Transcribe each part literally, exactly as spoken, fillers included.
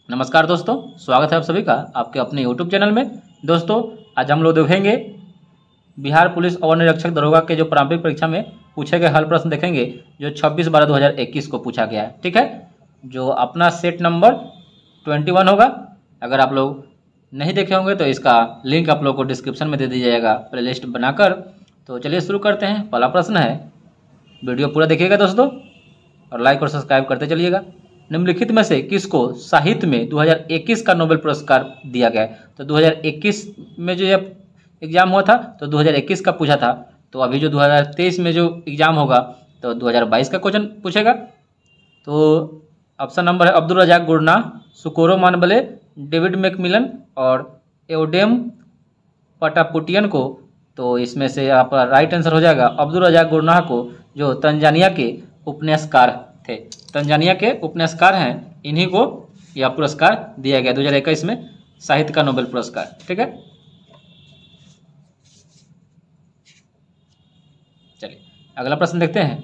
नमस्कार दोस्तों, स्वागत है आप सभी का आपके अपने यूट्यूब चैनल में। दोस्तों, आज हम लोग देखेंगे बिहार पुलिस अवर निरीक्षक दरोगा के जो प्रारंभिक परीक्षा में पूछे गए हल प्रश्न देखेंगे जो छब्बीस बारह दो हज़ार इक्कीस को पूछा गया है। ठीक है, जो अपना सेट नंबर इक्कीस होगा। अगर आप लोग नहीं देखे होंगे तो इसका लिंक आप लोग को डिस्क्रिप्शन में दे दिया जाएगा प्ले लिस्ट बनाकर। तो चलिए शुरू करते हैं। पहला प्रश्न है, वीडियो पूरा देखिएगा दोस्तों और लाइक और सब्सक्राइब करते चलिएगा। निम्नलिखित में से किसको साहित्य में दो हज़ार इक्कीस का नोबेल पुरस्कार दिया गया है? तो दो हज़ार इक्कीस में जो ये एग्जाम हुआ था तो दो हज़ार इक्कीस का पूछा था, तो अभी जो दो हज़ार तेईस में जो एग्जाम होगा तो दो हज़ार बाईस का क्वेश्चन पूछेगा। तो ऑप्शन नंबर है Abdulrazak Gurnah, Syukuro Manabe, David MacMillan और एओडेम पटापुटियन को। तो इसमें से आपका राइट आंसर हो जाएगा अब्दुल रजाक गुरनाह को, जो तंजानिया के उपन्यासकार थे। तंजानिया के उपन्यासकार हैं, इन्हीं को यह पुरस्कार दिया गया दो हज़ार इक्कीस में साहित्य का नोबेल पुरस्कार। ठीक है, चलिए अगला प्रश्न देखते हैं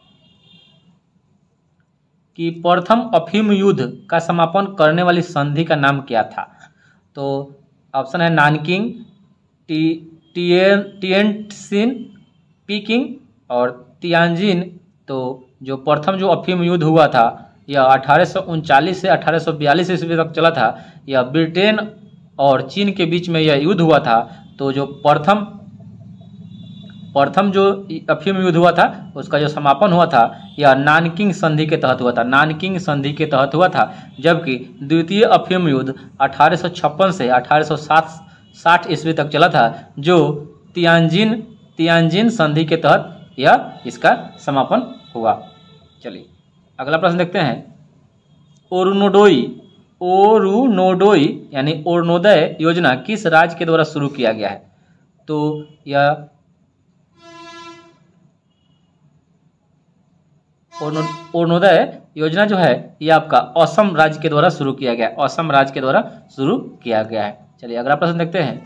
कि प्रथम अफीम युद्ध का समापन करने वाली संधि का नाम क्या था? तो ऑप्शन है नानकिंग, टी टिएन टिएनटसिन, पीकिंग और तियानजिन। तो जो प्रथम जो अफीम युद्ध हुआ था यह अठारह सौ उनचालीस से अठारह सौ बयालीस ईस्वी तक चला था। यह ब्रिटेन और चीन के बीच में यह युद्ध हुआ था। तो जो प्रथम प्रथम जो अफीम युद्ध हुआ था उसका जो समापन हुआ था यह नानकिंग संधि के तहत हुआ था। नानकिंग संधि के तहत हुआ था, जबकि द्वितीय अफीम युद्ध अठारह सौ छप्पन से अठारह सौ साठ ईस्वी तक चला था, जो तियानजिन तियानजिन संधि के तहत यह इसका समापन हुआ। चलिए अगला प्रश्न देखते हैं। ओरुनोडोई ओरुनोडोई यानी अरुणोदय योजना किस राज्य के द्वारा शुरू किया गया है? तो यह अरुणोदय योजना जो है यह आपका असम राज्य के द्वारा शुरू किया गया है। असम राज्य के द्वारा शुरू किया गया है। चलिए अगला प्रश्न देखते हैं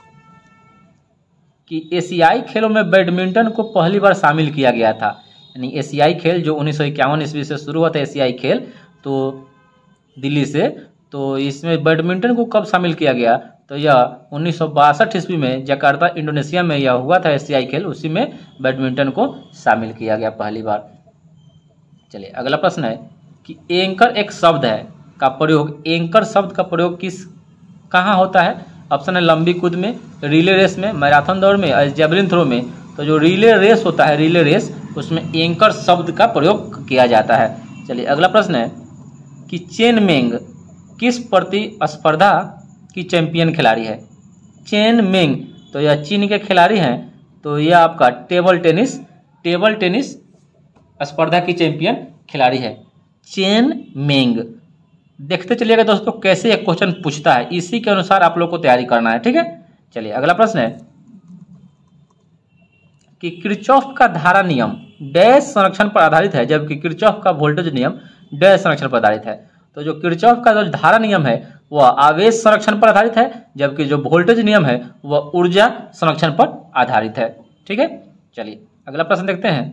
कि एशियाई खेलों में बैडमिंटन को पहली बार शामिल किया गया था। यानी एशियाई खेल जो उन्नीस सौ इक्यावन ईस्वी से शुरू हुआ था, एशियाई खेल तो दिल्ली से, तो इसमें बैडमिंटन को कब शामिल किया गया? तो यह उन्नीस सौ बासठ ईस्वी में जकार्ता इंडोनेशिया में यह हुआ था एशियाई खेल, उसी में बैडमिंटन को शामिल किया गया पहली बार। चलिए अगला प्रश्न है कि एंकर एक शब्द है का प्रयोग एंकर शब्द का प्रयोग किस कहाँ होता है? ऑप्शन है लंबी कूद में, रिले रेस में, मैराथन दौड़ में और जेवलिन थ्रो में। तो जो रिले रेस होता है, रिले रेस, उसमें एंकर शब्द का प्रयोग किया जाता है। चलिए अगला प्रश्न है कि चेन मेंग किस प्रतिस्पर्धा की चैंपियन खिलाड़ी है? चेन मेंग तो यह चीन के खिलाड़ी हैं। तो यह आपका टेबल टेनिस टेबल टेनिस स्पर्धा की चैंपियन खिलाड़ी है चेन मेंग। देखते चलिएगा दोस्तों कैसे एक क्वेश्चन पूछता है, इसी के अनुसार आप लोग को तैयारी करना है। ठीक है, चलिए अगला प्रश्न है कि किरचॉफ का धारा नियम डैश संरक्षण पर आधारित है, जबकि किरचॉफ का वोल्टेज नियम डैश संरक्षण पर आधारित है। तो जो किरचॉफ का जो धारा नियम है वह आवेश संरक्षण पर आधारित है, जबकि जो वोल्टेज नियम है वह ऊर्जा संरक्षण पर आधारित है। ठीक है, चलिए अगला प्रश्न देखते हैं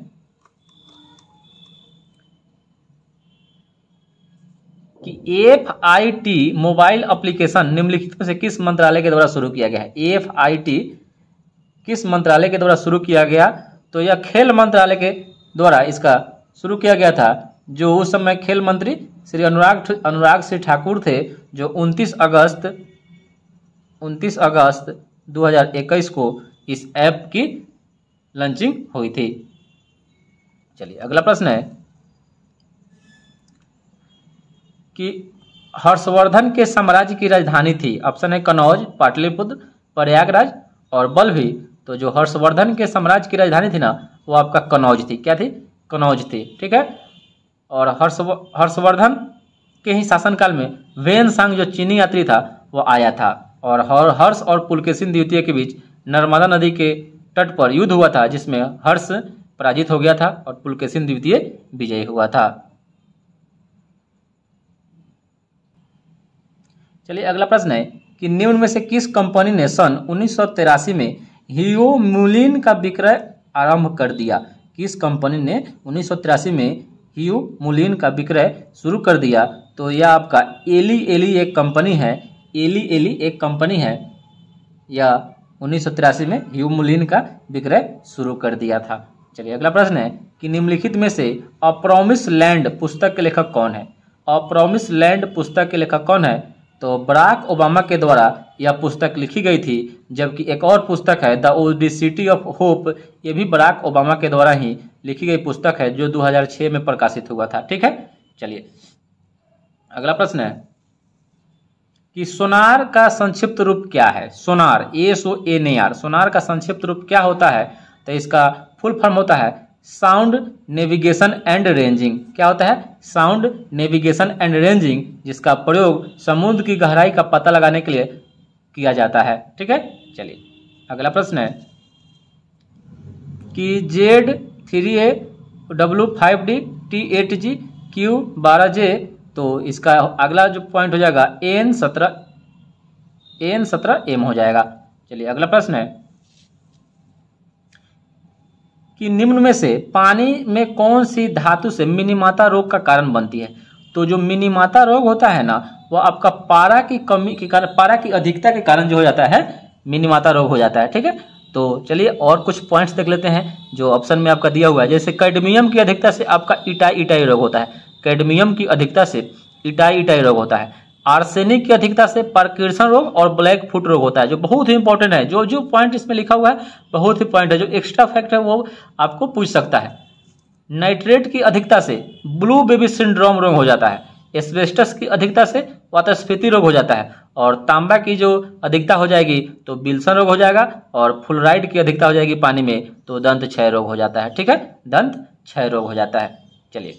कि F I T mobile application निम्नलिखित में से किस मंत्रालय के द्वारा शुरू किया गया है? एफ आई टी किस मंत्रालय के द्वारा शुरू किया गया? तो यह खेल मंत्रालय के द्वारा इसका शुरू किया गया था, जो उस समय खेल मंत्री श्री अनुराग अनुराग सिंह ठाकुर थे, जो उनतीस अगस्त दो हज़ार इक्कीस को इस ऐप की लॉन्चिंग हुई थी। चलिए अगला प्रश्न है कि हर्षवर्धन के साम्राज्य की राजधानी थी। ऑप्शन है कनौज, पाटलिपुत्र, प्रयागराज और बल्लभी। तो जो हर्षवर्धन के साम्राज्य की राजधानी थी ना वो आपका कनौज थी। क्या थी? कनौज थी। ठीक है, और हर्ष हर्षवर्धन के ही शासनकाल में वेनसांग जो चीनी यात्री था वो आया था, और हर्ष और पुलकेशिन द्वितीय के बीच नर्मदा नदी के तट पर युद्ध हुआ था, जिसमें हर्ष पराजित हो गया था और पुलकेशिन द्वितीय विजयी हुआ था। चलिए अगला प्रश्न है कि निम्न में से किस कंपनी ने सन उन्नीस सौ तिरासी में हियोमुलिन का विक्रय आरंभ कर दिया? किस कंपनी ने उन्नीस सौ तिरासी में ह्यूमुलिन का विक्रय शुरू कर दिया? तो यह आपका एली एली एक कंपनी है, एली एली एक कंपनी है, यह उन्नीस सौ तिरासी में ह्यू मुलिन का विक्रय शुरू कर दिया था। चलिए अगला प्रश्न है कि निम्नलिखित में से अ प्रॉमिस लैंड पुस्तक के लेखक कौन है? अ प्रॉमिस लैंड पुस्तक के लेखक कौन है? तो बराक ओबामा के द्वारा यह पुस्तक लिखी गई थी, जबकि एक और पुस्तक है द ओडिसिटी ऑफ होप, ये भी बराक ओबामा के द्वारा ही लिखी गई पुस्तक है जो दो हज़ार छह में प्रकाशित हुआ था। ठीक है, चलिए अगला प्रश्न है कि सोनार का संक्षिप्त रूप क्या है? सोनार, ए सो एन ए आर, सोनार का संक्षिप्त रूप क्या होता है? तो इसका फुल फॉर्म होता है साउंड नेविगेशन एंड रेंजिंग। क्या होता है? साउंड नेविगेशन एंड रेंजिंग, जिसका प्रयोग समुद्र की गहराई का पता लगाने के लिए किया जाता है। ठीक है, चलिए अगला प्रश्न है कि Z three A W five D T eight G Q बारह जे, तो इसका अगला जो पॉइंट हो जाएगा एन सत्रह एन सत्रह एम हो जाएगा। चलिए अगला प्रश्न है कि निम्न में से पानी में कौन सी धातु से मिनीमाता रोग का कारण बनती है? तो जो मिनीमाता रोग होता है ना, वो आपका पारा की कमी के कारण, पारा की अधिकता के कारण जो हो जाता है मिनीमाता रोग हो जाता है। ठीक है, तो चलिए और कुछ पॉइंट्स देख लेते हैं जो ऑप्शन में आपका दिया हुआ है। जैसे कैडमियम की अधिकता से आपका इटाई इटाई रोग होता है, कैडमियम की अधिकता से इटाई इटाई रोग होता है। आर्सेनिक की अधिकता से पार्किंसन रोग और ब्लैक फुट रोग होता है, जो बहुत ही इंपॉर्टेंट है। जो जो पॉइंट इसमें लिखा हुआ है बहुत ही पॉइंट है, जो एक्स्ट्रा फैक्ट है वो आपको पूछ सकता है। नाइट्रेट की अधिकता से ब्लू बेबी सिंड्रोम रोग हो जाता है। एस्बेस्टस की अधिकता से वातस्फीति रोग हो जाता है। और तांबा की जो अधिकता हो जाएगी तो विल्सन रोग हो जाएगा। और फ्लोराइड की अधिकता हो जाएगी पानी में तो दंत क्षय रोग हो जाता है। ठीक है, दंत क्षय रोग हो जाता है। चलिए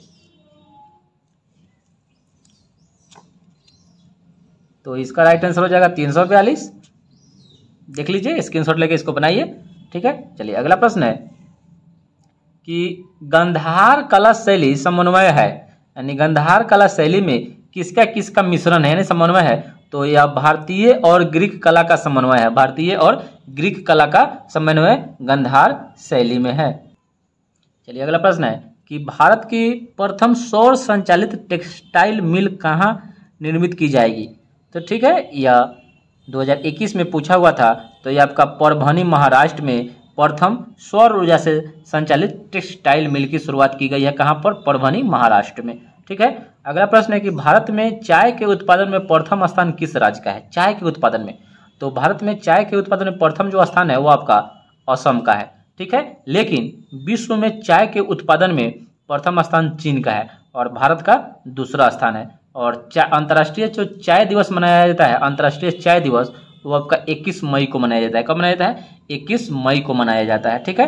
तो इसका राइट आंसर हो जाएगा तीन सौ बयालीस। देख लीजिए, स्क्रीनशॉट लेके इसको बनाइए। ठीक है, चलिए अगला प्रश्न है कि गंधार कला शैली समन्वय है, यानी गंधार कला शैली में किसका किसका मिश्रण है यानी समन्वय है? तो यह भारतीय और ग्रीक कला का समन्वय है। भारतीय और ग्रीक कला का समन्वय गंधार शैली में है। चलिए अगला प्रश्न है कि भारत की प्रथम सौर संचालित टेक्सटाइल मिल कहाँ निर्मित की जाएगी? तो ठीक है, यह दो हज़ार इक्कीस में पूछा हुआ था। तो यह आपका परभनी महाराष्ट्र में प्रथम सौर ऊर्जा से संचालित टेक्सटाइल मिल की शुरुआत की गई है। कहाँ पर? परभनी महाराष्ट्र में। ठीक है, अगला प्रश्न है कि भारत में चाय के उत्पादन में प्रथम स्थान किस राज्य का है? चाय के उत्पादन में, तो भारत में चाय के उत्पादन में प्रथम जो स्थान है वो आपका असम का है। ठीक है, लेकिन विश्व में चाय के उत्पादन में प्रथम स्थान चीन का है और भारत का दूसरा स्थान है। और अंतर्राष्ट्रीय जो चाय दिवस मनाया जाता है, अंतर्राष्ट्रीय चाय दिवस, वो आपका इक्कीस मई को मनाया जाता है। कब मनाया जाता है? इक्कीस मई को मनाया जाता है। ठीक है,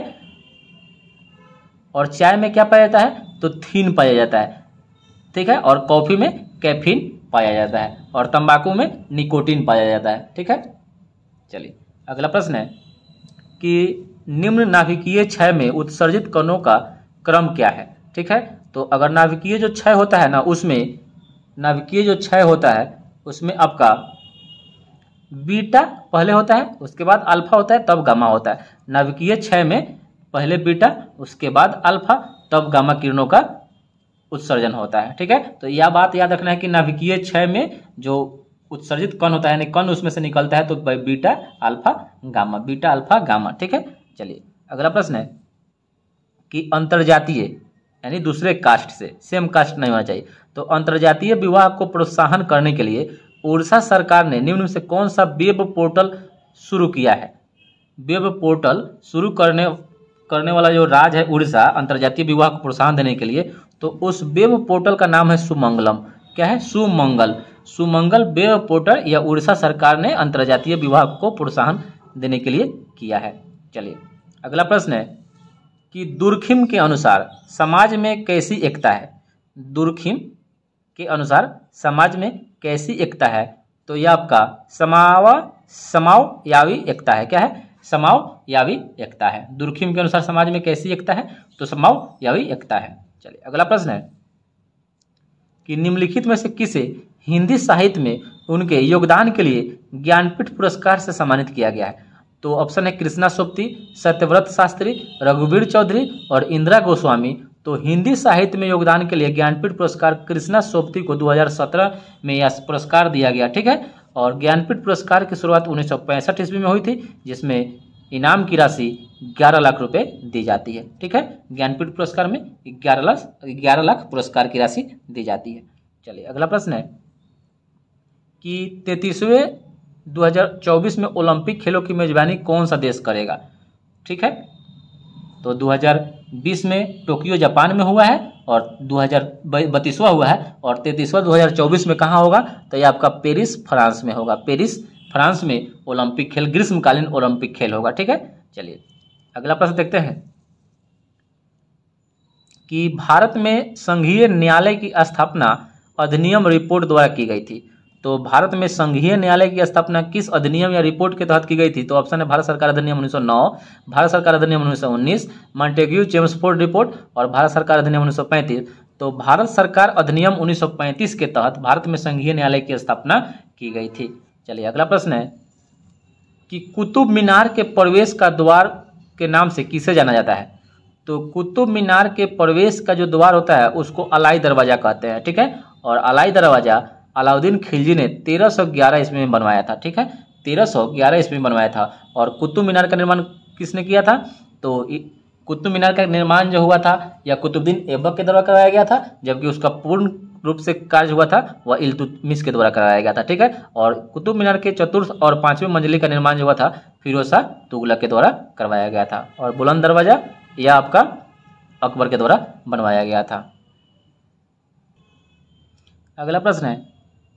और चाय में क्या पाया जाता है? तो थीन पाया जाता है। ठीक है, और कॉफी में कैफीन पाया जाता है और तंबाकू में निकोटीन पाया जाता है। ठीक है, चलिए अगला प्रश्न है कि निम्न नाभिकीय क्षय में उत्सर्जित कणों का क्रम क्या है? ठीक है, तो अगर नाभिकीय जो क्षय होता है ना, उसमें नाभिकीय जो क्षय होता है उसमें आपका बीटा पहले होता है, उसके बाद अल्फा होता है, तब गामा होता है। नाभिकीय क्षय में पहले बीटा, उसके बाद अल्फा, तब गामा किरणों का उत्सर्जन होता है। ठीक है, तो यह बात याद रखना है कि नाभिकीय क्षय में जो उत्सर्जित कण होता है यानी कण उसमें से निकलता है तो beta alpha gamma, beta alpha gamma. ठीक है, चलिए अगला प्रश्न है कि अंतरजातीय यानी दूसरे कास्ट से, सेम कास्ट नहीं होना चाहिए, तो अंतरजातीय विवाह को प्रोत्साहन करने के लिए उड़ीसा सरकार ने निम्न में से कौन सा वेब पोर्टल शुरू किया है? वेब पोर्टल शुरू करने करने वाला जो राज्य है उड़ीसा, अंतरजातीय विवाह को प्रोत्साहन देने के लिए, तो उस वेब पोर्टल का नाम है सुमंगलम। क्या है? सुमंगल। सुमंगल वेब पोर्टल या उड़ीसा सरकार ने अंतरजातीय विवाह को प्रोत्साहन देने के लिए किया है। चलिए अगला प्रश्न है कि दुर्खिम के अनुसार समाज में कैसी एकता है? दुर्खिम के अनुसार समाज में कैसी एकता है? तो यह आपका समावा समावयावी एकता है। क्या है? समावयावी एकता है। दुर्खिम के अनुसार समाज में कैसी एकता है? तो समावयावी एकता है। चलिए अगला प्रश्न है कि निम्नलिखित में से किसे हिंदी साहित्य में उनके योगदान के लिए ज्ञानपीठ पुरस्कार से सम्मानित किया गया है? तो ऑप्शन है कृष्णा सोपती, सत्यव्रत शास्त्री, रघुवीर चौधरी और इंदिरा गोस्वामी। तो हिंदी साहित्य में योगदान के लिए ज्ञानपीठ पुरस्कार कृष्णा सोबती को दो हज़ार सत्रह में यह पुरस्कार दिया गया, ठीक है। और ज्ञानपीठ पुरस्कार की शुरुआत उन्नीस सौ पैंसठ ईस्वी में हुई थी, जिसमें इनाम की राशि ग्यारह लाख रुपए दी जाती है, ठीक है। ज्ञानपीठ पुरस्कार में ग्यारह लाख ग्यारह लाख पुरस्कार की राशि दी जाती है। चलिए अगला प्रश्न है कि तैंतीसवें दो हज़ार चौबीस में ओलंपिक खेलों की मेजबानी कौन सा देश करेगा, ठीक है। तो दो हज़ार बीस में टोक्यो जापान में हुआ है और दो हज़ार बत्तीसवां हुआ है और तैंतीसवां दो हज़ार चौबीस में कहाँ होगा, तो ये आपका पेरिस फ्रांस में होगा। पेरिस फ्रांस में ओलंपिक खेल, ग्रीष्मकालीन ओलंपिक खेल होगा, ठीक है। चलिए अगला प्रश्न देखते हैं कि भारत में संघीय न्यायालय की स्थापना अधिनियम रिपोर्ट द्वारा की गई थी। तो भारत में संघीय न्यायालय की स्थापना किस अधिनियम या रिपोर्ट के तहत की गई थी, तो ऑप्शन है भारत सरकार अधिनियम उन्नीस सौ नौ, भारत सरकार अधिनियम उन्नीस सौ उन्नीस, मॉन्टेग्यू चेम्सफोर्ड रिपोर्ट और भारत सरकार अधिनियम उन्नीस सौ पैंतीस। तो भारत सरकार अधिनियम उन्नीस सौ पैंतीस के तहत भारत में संघीय न्यायालय की स्थापना की गई थी। चलिए अगला प्रश्न है कि कुतुब मीनार के प्रवेश का द्वार के नाम से किसे जाना जाता है। तो कुतुब मीनार के प्रवेश का जो द्वार होता है उसको अलाई दरवाजा कहते हैं, ठीक है। और अलाई दरवाजा अलाउद्दीन खिलजी ने तेरह सौ ग्यारह ईस्वी में बनवाया था, ठीक है। तेरह सौ ग्यारह ईस्वी में बनवाया था। और कुतुब मीनार का निर्माण किसने किया था, तो कुतुब मीनार का निर्माण जो हुआ था या कुतुबुद्दीन ऐबक के द्वारा कराया गया था, जबकि उसका पूर्ण रूप से कार्य हुआ था वह इल्तुतमिश के द्वारा कराया गया था, ठीक है। और कुतुब मीनार के चतुर्थ और पांचवें मंजिले का निर्माण जो हुआ था फिरोज शाह तुगलक के द्वारा करवाया गया था। और बुलंद दरवाजा यह आपका अकबर के द्वारा बनवाया गया था। अगला प्रश्न है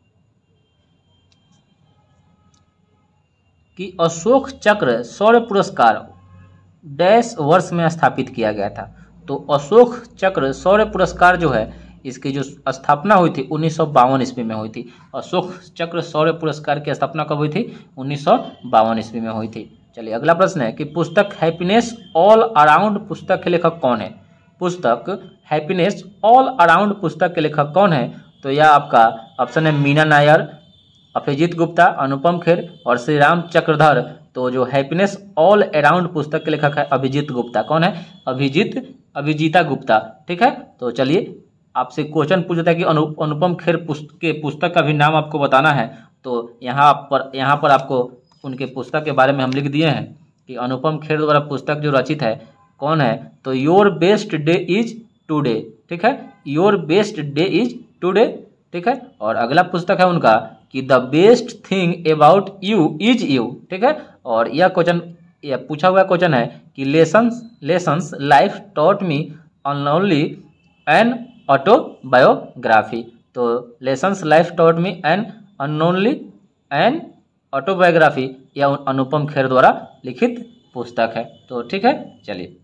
कि अशोक चक्र शौर्य पुरस्कार डैश वर्ष में स्थापित किया गया था। तो अशोक चक्र शौर्य पुरस्कार जो है इसकी जो स्थापना हुई थी उन्नीस सौ बावन ईस्वी में हुई थी। अशोक चक्र शौर्य पुरस्कार की स्थापना कब हुई थी, उन्नीस सौ बावन ईस्वी में हुई थी। चलिए अगला प्रश्न है कि पुस्तक हैप्पीनेस ऑल अराउंड पुस्तक के लेखक कौन है। पुस्तक हैप्पीनेस ऑल अराउंड पुस्तक के लेखक कौन है, तो यह आपका ऑप्शन है मीना नायर, अभिजीत गुप्ता, अनुपम खेर और श्री राम चक्रधर। तो जो हैप्पीनेस ऑल अराउंड पुस्तक के लेखक है अभिजीत गुप्ता। कौन है, अभिजीत अभिजीता गुप्ता, ठीक है। तो चलिए आपसे क्वेश्चन पूछ देता है कि अनु, अनुपम खेर पुस्तक के पुस्तक का भी नाम आपको बताना है। तो यहाँ पर यहाँ पर आपको उनके पुस्तक के बारे में हम लिख दिए हैं कि अनुपम खेर द्वारा पुस्तक जो रचित है कौन है, तो your best day is today, ठीक है। Your best day is today, ठीक है। और अगला पुस्तक है उनका कि the best thing about you is you, ठीक है। और यह क्वेश्चन यह पूछा हुआ क्वेश्चन है कि lessons lessons life taught me unknowingly an autobiography. तो lessons life taught me an unknowingly an autobiography यह अनुपम खेर द्वारा लिखित पुस्तक है। तो ठीक है, चलिए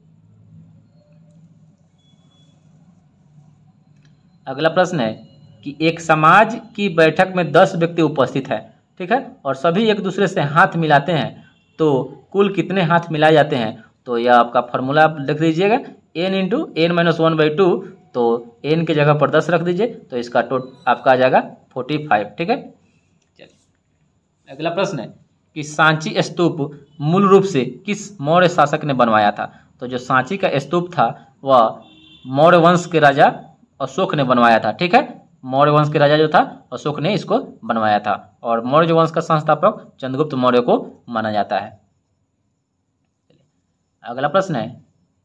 अगला प्रश्न है कि एक समाज की बैठक में दस व्यक्ति उपस्थित है, ठीक है, और सभी एक दूसरे से हाथ मिलाते हैं तो कुल कितने हाथ मिलाए जाते हैं। तो यह आपका फॉर्मूला आप लिख दीजिएगा n into n minus one by two. तो एन के जगह पर दस रख दीजिए तो इसका टोट आपका आ जाएगा फोर्टी फाइव, ठीक है। चलिए अगला प्रश्न है कि सांची स्तूप मूल रूप से किस मौर्य शासक ने बनवाया था। तो जो सांची का स्तूप था वह मौर्य वंश के राजा अशोक ने बनवाया था, ठीक है। मौर्य वंश के राजा जो था अशोक ने इसको बनवाया था और मौर्य वंश का संस्थापक चंद्रगुप्त मौर्य को माना जाता है। अगला प्रश्न है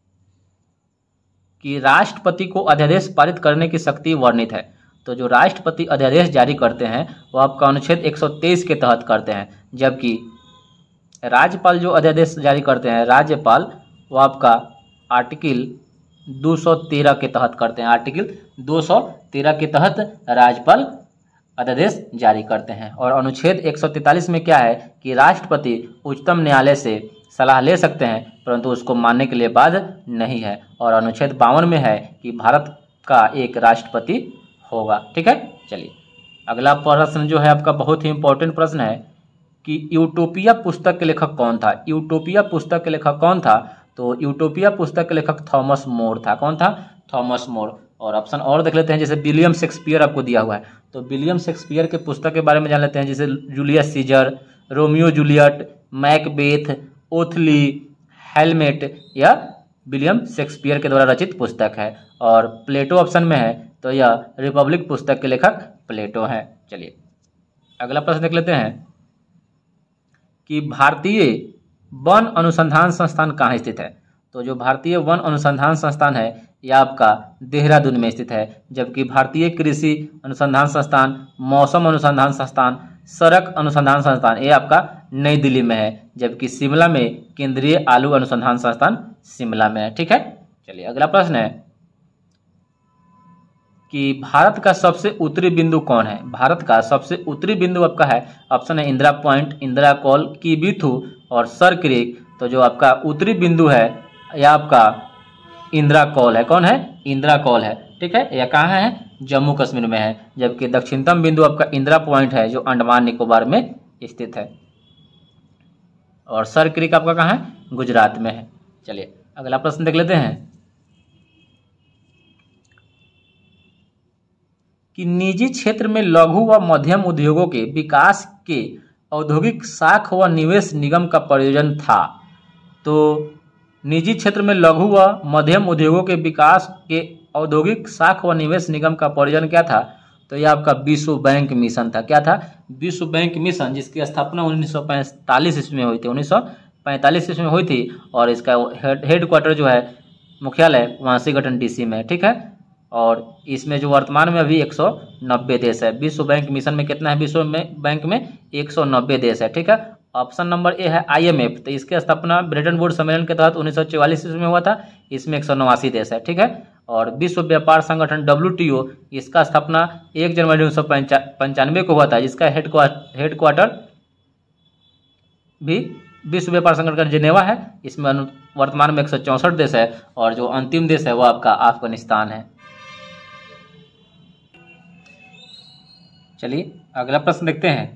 कि राष्ट्रपति को अध्यादेश पारित करने की शक्ति वर्णित है। तो जो राष्ट्रपति अध्यादेश जारी करते हैं वो आपका अनुच्छेद एक सौ तेईस के तहत करते हैं, जबकि राज्यपाल जो अध्यादेश जारी करते हैं राज्यपाल वो आपका आर्टिकल दो सौ तेरह के तहत करते हैं। आर्टिकल दो सौ तेरह के तहत राज्यपाल अध्यादेश जारी करते हैं। और अनुच्छेद एक सौ तैंतालीस में क्या है कि राष्ट्रपति उच्चतम न्यायालय से सलाह ले सकते हैं परंतु उसको मानने के लिए बाध्य नहीं है। और अनुच्छेद बावन में है कि भारत का एक राष्ट्रपति होगा, ठीक है। चलिए अगला प्रश्न जो है आपका बहुत ही इंपॉर्टेंट प्रश्न है कि यूटोपिया पुस्तक के लेखक कौन था। यूटोपिया पुस्तक के लेखक कौन था, तो यूटोपिया पुस्तक के लेखक थॉमस मोर था। कौन था, थॉमस मोर। और ऑप्शन और देख लेते हैं, जैसे विलियम शेक्सपियर आपको दिया हुआ है तो विलियम शेक्सपियर के पुस्तक के बारे में जान लेते हैं, जैसे Julius Caesar, Romeo Juliet, Macbeth, Othello, हेलमेट या विलियम शेक्सपियर के द्वारा रचित पुस्तक है। और प्लेटो ऑप्शन में है तो यह रिपब्लिक पुस्तक के लेखक प्लेटो हैं। चलिए अगला प्रश्न देख लेते हैं कि भारतीय वन अनुसंधान संस्थान कहाँ स्थित है। तो जो भारतीय वन अनुसंधान संस्थान है यह आपका देहरादून में स्थित है, जबकि भारतीय कृषि अनुसंधान संस्थान, मौसम अनुसंधान संस्थान, सड़क अनुसंधान संस्थान ये आपका नई दिल्ली में है, जबकि शिमला में केंद्रीय आलू अनुसंधान संस्थान शिमला में है। ठीक है, चलिए अगला प्रश्न है कि भारत का सबसे उत्तरी बिंदु कौन है। भारत का सबसे उत्तरी बिंदु आपका है, ऑप्शन है इंदिरा पॉइंट, इंदिरा कॉल, किबिथु और सर क्रीक। तो जो आपका उत्तरी बिंदु है यह आपका इंदिरा कॉल है। कौन है? इंदिरा कॉल है। ठीक है, यह कहाँ है? जम्मू कश्मीर में है, जबकि दक्षिणतम बिंदु आपका इंदिरा पॉइंट है जो अंडमान निकोबार में स्थित है। और सर क्रीक आपका कहाँ है? गुजरात में है। चलिए अगला प्रश्न देख लेते हैं कि निजी क्षेत्र में लघु व मध्यम उद्योगों के विकास के औद्योगिक साख व निवेश निगम का प्रयोजन था। तो निजी क्षेत्र में लघु व मध्यम उद्योगों के विकास के औद्योगिक साख व निवेश निगम का प्रयोजन क्या था? तो यह आपका विश्व बैंक मिशन था। क्या था? विश्व बैंक मिशन, जिसकी स्थापना उन्नीस सौ पैंतालीस ईस्वी में हुई थी। उन्नीस सौ पैंतालीस ईस्वी में हुई थी और इसका हेड क्वार्टर जो है, मुख्यालय वाशिंगटन डीसी में। ठीक है, और इसमें जो वर्तमान में अभी एक सौ नब्बे देश है। विश्व बैंक मिशन में कितना है? विश्व में बैंक में एक सौ नब्बे देश है। ठीक है, ऑप्शन नंबर ए है आईएमएफ। तो इसकी स्थापना ब्रेटन वुड्स सम्मेलन के तहत उन्नीस सौ चौवालीस ईस्वी में हुआ था। इसमें एक सौ नवासी देश है। ठीक है, और विश्व व्यापार संगठन डब्ल्यूटीओ, इसका स्थापना एक जनवरी उन्नीस सौ पंचानवे को हुआ था, जिसका हेड हेड क्वार्टर भी विश्व व्यापार संगठन जिनेवा है। इसमें वर्तमान में एक सौ चौंसठ देश है और जो अंतिम देश है वो आपका अफगानिस्तान है। चलिए अगला प्रश्न देखते हैं।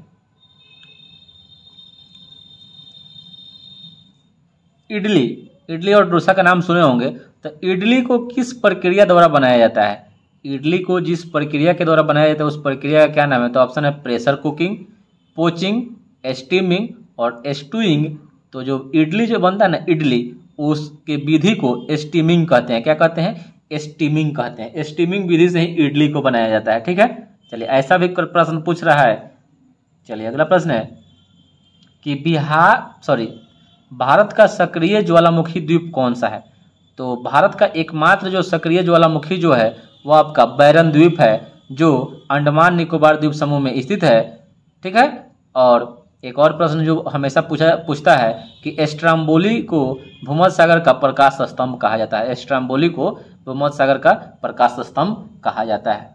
इडली इडली और डोसा का नाम सुने होंगे। तो इडली को किस प्रक्रिया द्वारा बनाया जाता है? इडली को जिस प्रक्रिया के द्वारा बनाया जाता है उस प्रक्रिया का क्या नाम है? तो ऑप्शन है प्रेशर कुकिंग, पोचिंग, स्टीमिंग और स्टूइंग। तो जो इडली जो बनता है ना, इडली, उसके विधि को स्टीमिंग कहते हैं। क्या कहते हैं? स्टीमिंग कहते हैं। स्टीमिंग विधि से ही इडली को बनाया जाता है। ठीक है, चलिए ऐसा भी प्रश्न पूछ रहा है। चलिए अगला प्रश्न है कि बिहार सॉरी भारत का सक्रिय ज्वालामुखी द्वीप कौन सा है? तो भारत का एकमात्र जो सक्रिय ज्वालामुखी जो है वो आपका बैरन द्वीप है, जो अंडमान निकोबार द्वीप समूह में स्थित है। ठीक है, और एक और प्रश्न जो हमेशा पूछा पूछता है कि स्ट्राम्बोली को भूमध्य सागर का प्रकाश स्तंभ कहा जाता है। स्ट्राम्बोली को भूमध्य सागर का प्रकाश स्तंभ कहा जाता है।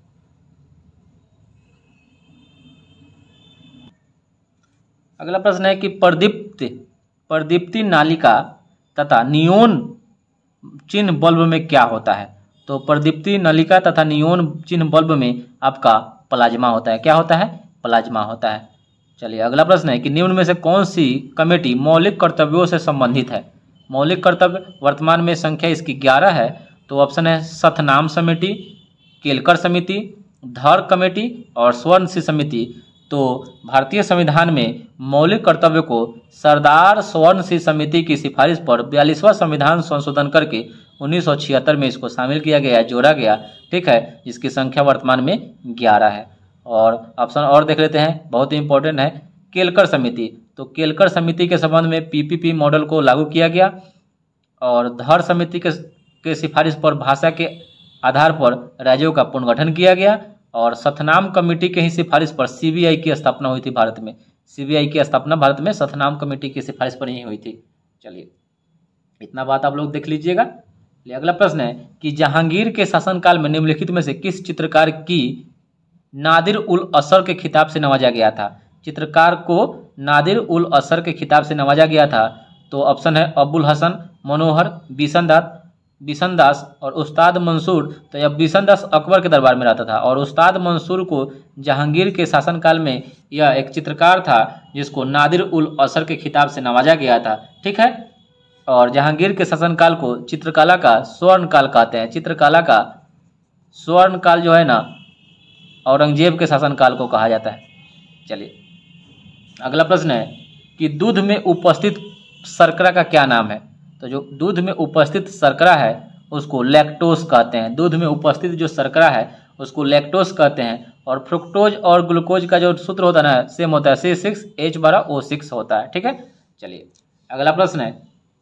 अगला प्रश्न है कि प्रदीप्ति प्रदीप्ति नालिका तथा नियोन चिन्ह बल्ब में क्या होता है? तो प्रदीप्ति नलिका तथा नियोन चिन्ह बल्ब में आपका प्लाज्मा होता है। क्या होता है? प्लाज्मा होता है। चलिए अगला प्रश्न है कि निम्न में से कौन सी कमेटी मौलिक कर्तव्यों से संबंधित है? मौलिक कर्तव्य वर्तमान में संख्या इसकी ग्यारह है। तो ऑप्शन है सतनाम समिति, केलकर समिति, धर कमेटी और स्वर्ण समिति। तो भारतीय संविधान में मौलिक कर्तव्य को सरदार स्वर्ण सिंह समिति की सिफारिश पर बयालीसवां संविधान संशोधन करके उन्नीस सौ छिहत्तर में इसको शामिल किया गया, जोड़ा गया। ठीक है, जिसकी संख्या वर्तमान में ग्यारह है। और ऑप्शन और देख लेते हैं, बहुत ही इंपॉर्टेंट है, केलकर समिति। तो केलकर समिति के संबंध में पीपीपी मॉडल को लागू किया गया। और धर समिति के, के सिफारिश पर भाषा के आधार पर राज्यों का पुनर्गठन किया गया। और सतनाम कमेटी के ही सिफारिश पर सीबीआई की स्थापना हुई थी भारत में। सीबीआई की स्थापना भारत में सतनाम कमेटी की सिफारिश पर ही हुई थी। चलिए इतना बात आप लोग देख लीजिएगा। अगला प्रश्न है कि जहांगीर के शासनकाल में निम्नलिखित में से किस चित्रकार की नादिर उल असर के खिताब से नवाजा गया था? चित्रकार को नादिर उल असर के खिताब से नवाजा गया था। तो ऑप्शन है अबुल हसन, मनोहर, बिशनदास बिशनदास और उस्ताद मंसूर। तो यह बिशनदास अकबर के दरबार में रहता था और उस्ताद मंसूर को जहांगीर के शासनकाल में यह एक चित्रकार था जिसको नादिर उल असर के खिताब से नवाजा गया था। ठीक है, और जहांगीर के शासनकाल को चित्रकला का स्वर्ण काल कहते हैं। चित्रकला का स्वर्ण काल जो है ना, औरंगजेब के शासनकाल को कहा जाता है। चलिए अगला प्रश्न है कि दूध में उपस्थित शर्करा का क्या नाम है? तो जो दूध में उपस्थित शर्करा है उसको लैक्टोज कहते हैं। दूध में उपस्थित जो शर्करा है उसको लैक्टोज कहते हैं। और फ्रुक्टोज और ग्लूकोज का जो सूत्र होता है ना सेम होता है, सी सिक्स एच बारह ओ सिक्स होता है। ठीक है, चलिए अगला प्रश्न है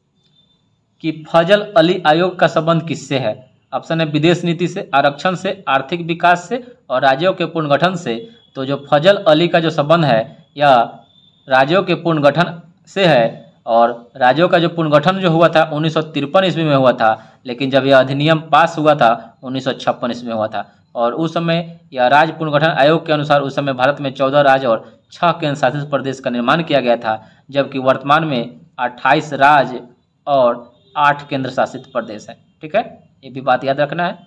कि फजल अली आयोग का संबंध किससे है? ऑप्शन है विदेश नीति से, आरक्षण से, आर्थिक विकास से और राज्यों के पुनर्गठन से। तो जो फजल अली का जो संबंध है यह राज्यों के पुनर्गठन से है। और राज्यों का जो पुनर्गठन जो हुआ था उन्नीस सौ तिरपन ईस्वी में हुआ था, लेकिन जब यह अधिनियम पास हुआ था उन्नीस सौ छप्पन ईस्वी में हुआ था। और उस समय यह राज्य पुनर्गठन आयोग के अनुसार उस समय भारत में चौदह राज्य और छह केंद्र शासित प्रदेश का निर्माण किया गया था, जबकि वर्तमान में अट्ठाईस राज्य और आठ केंद्र शासित प्रदेश हैं। ठीक है, ये भी बात याद रखना है।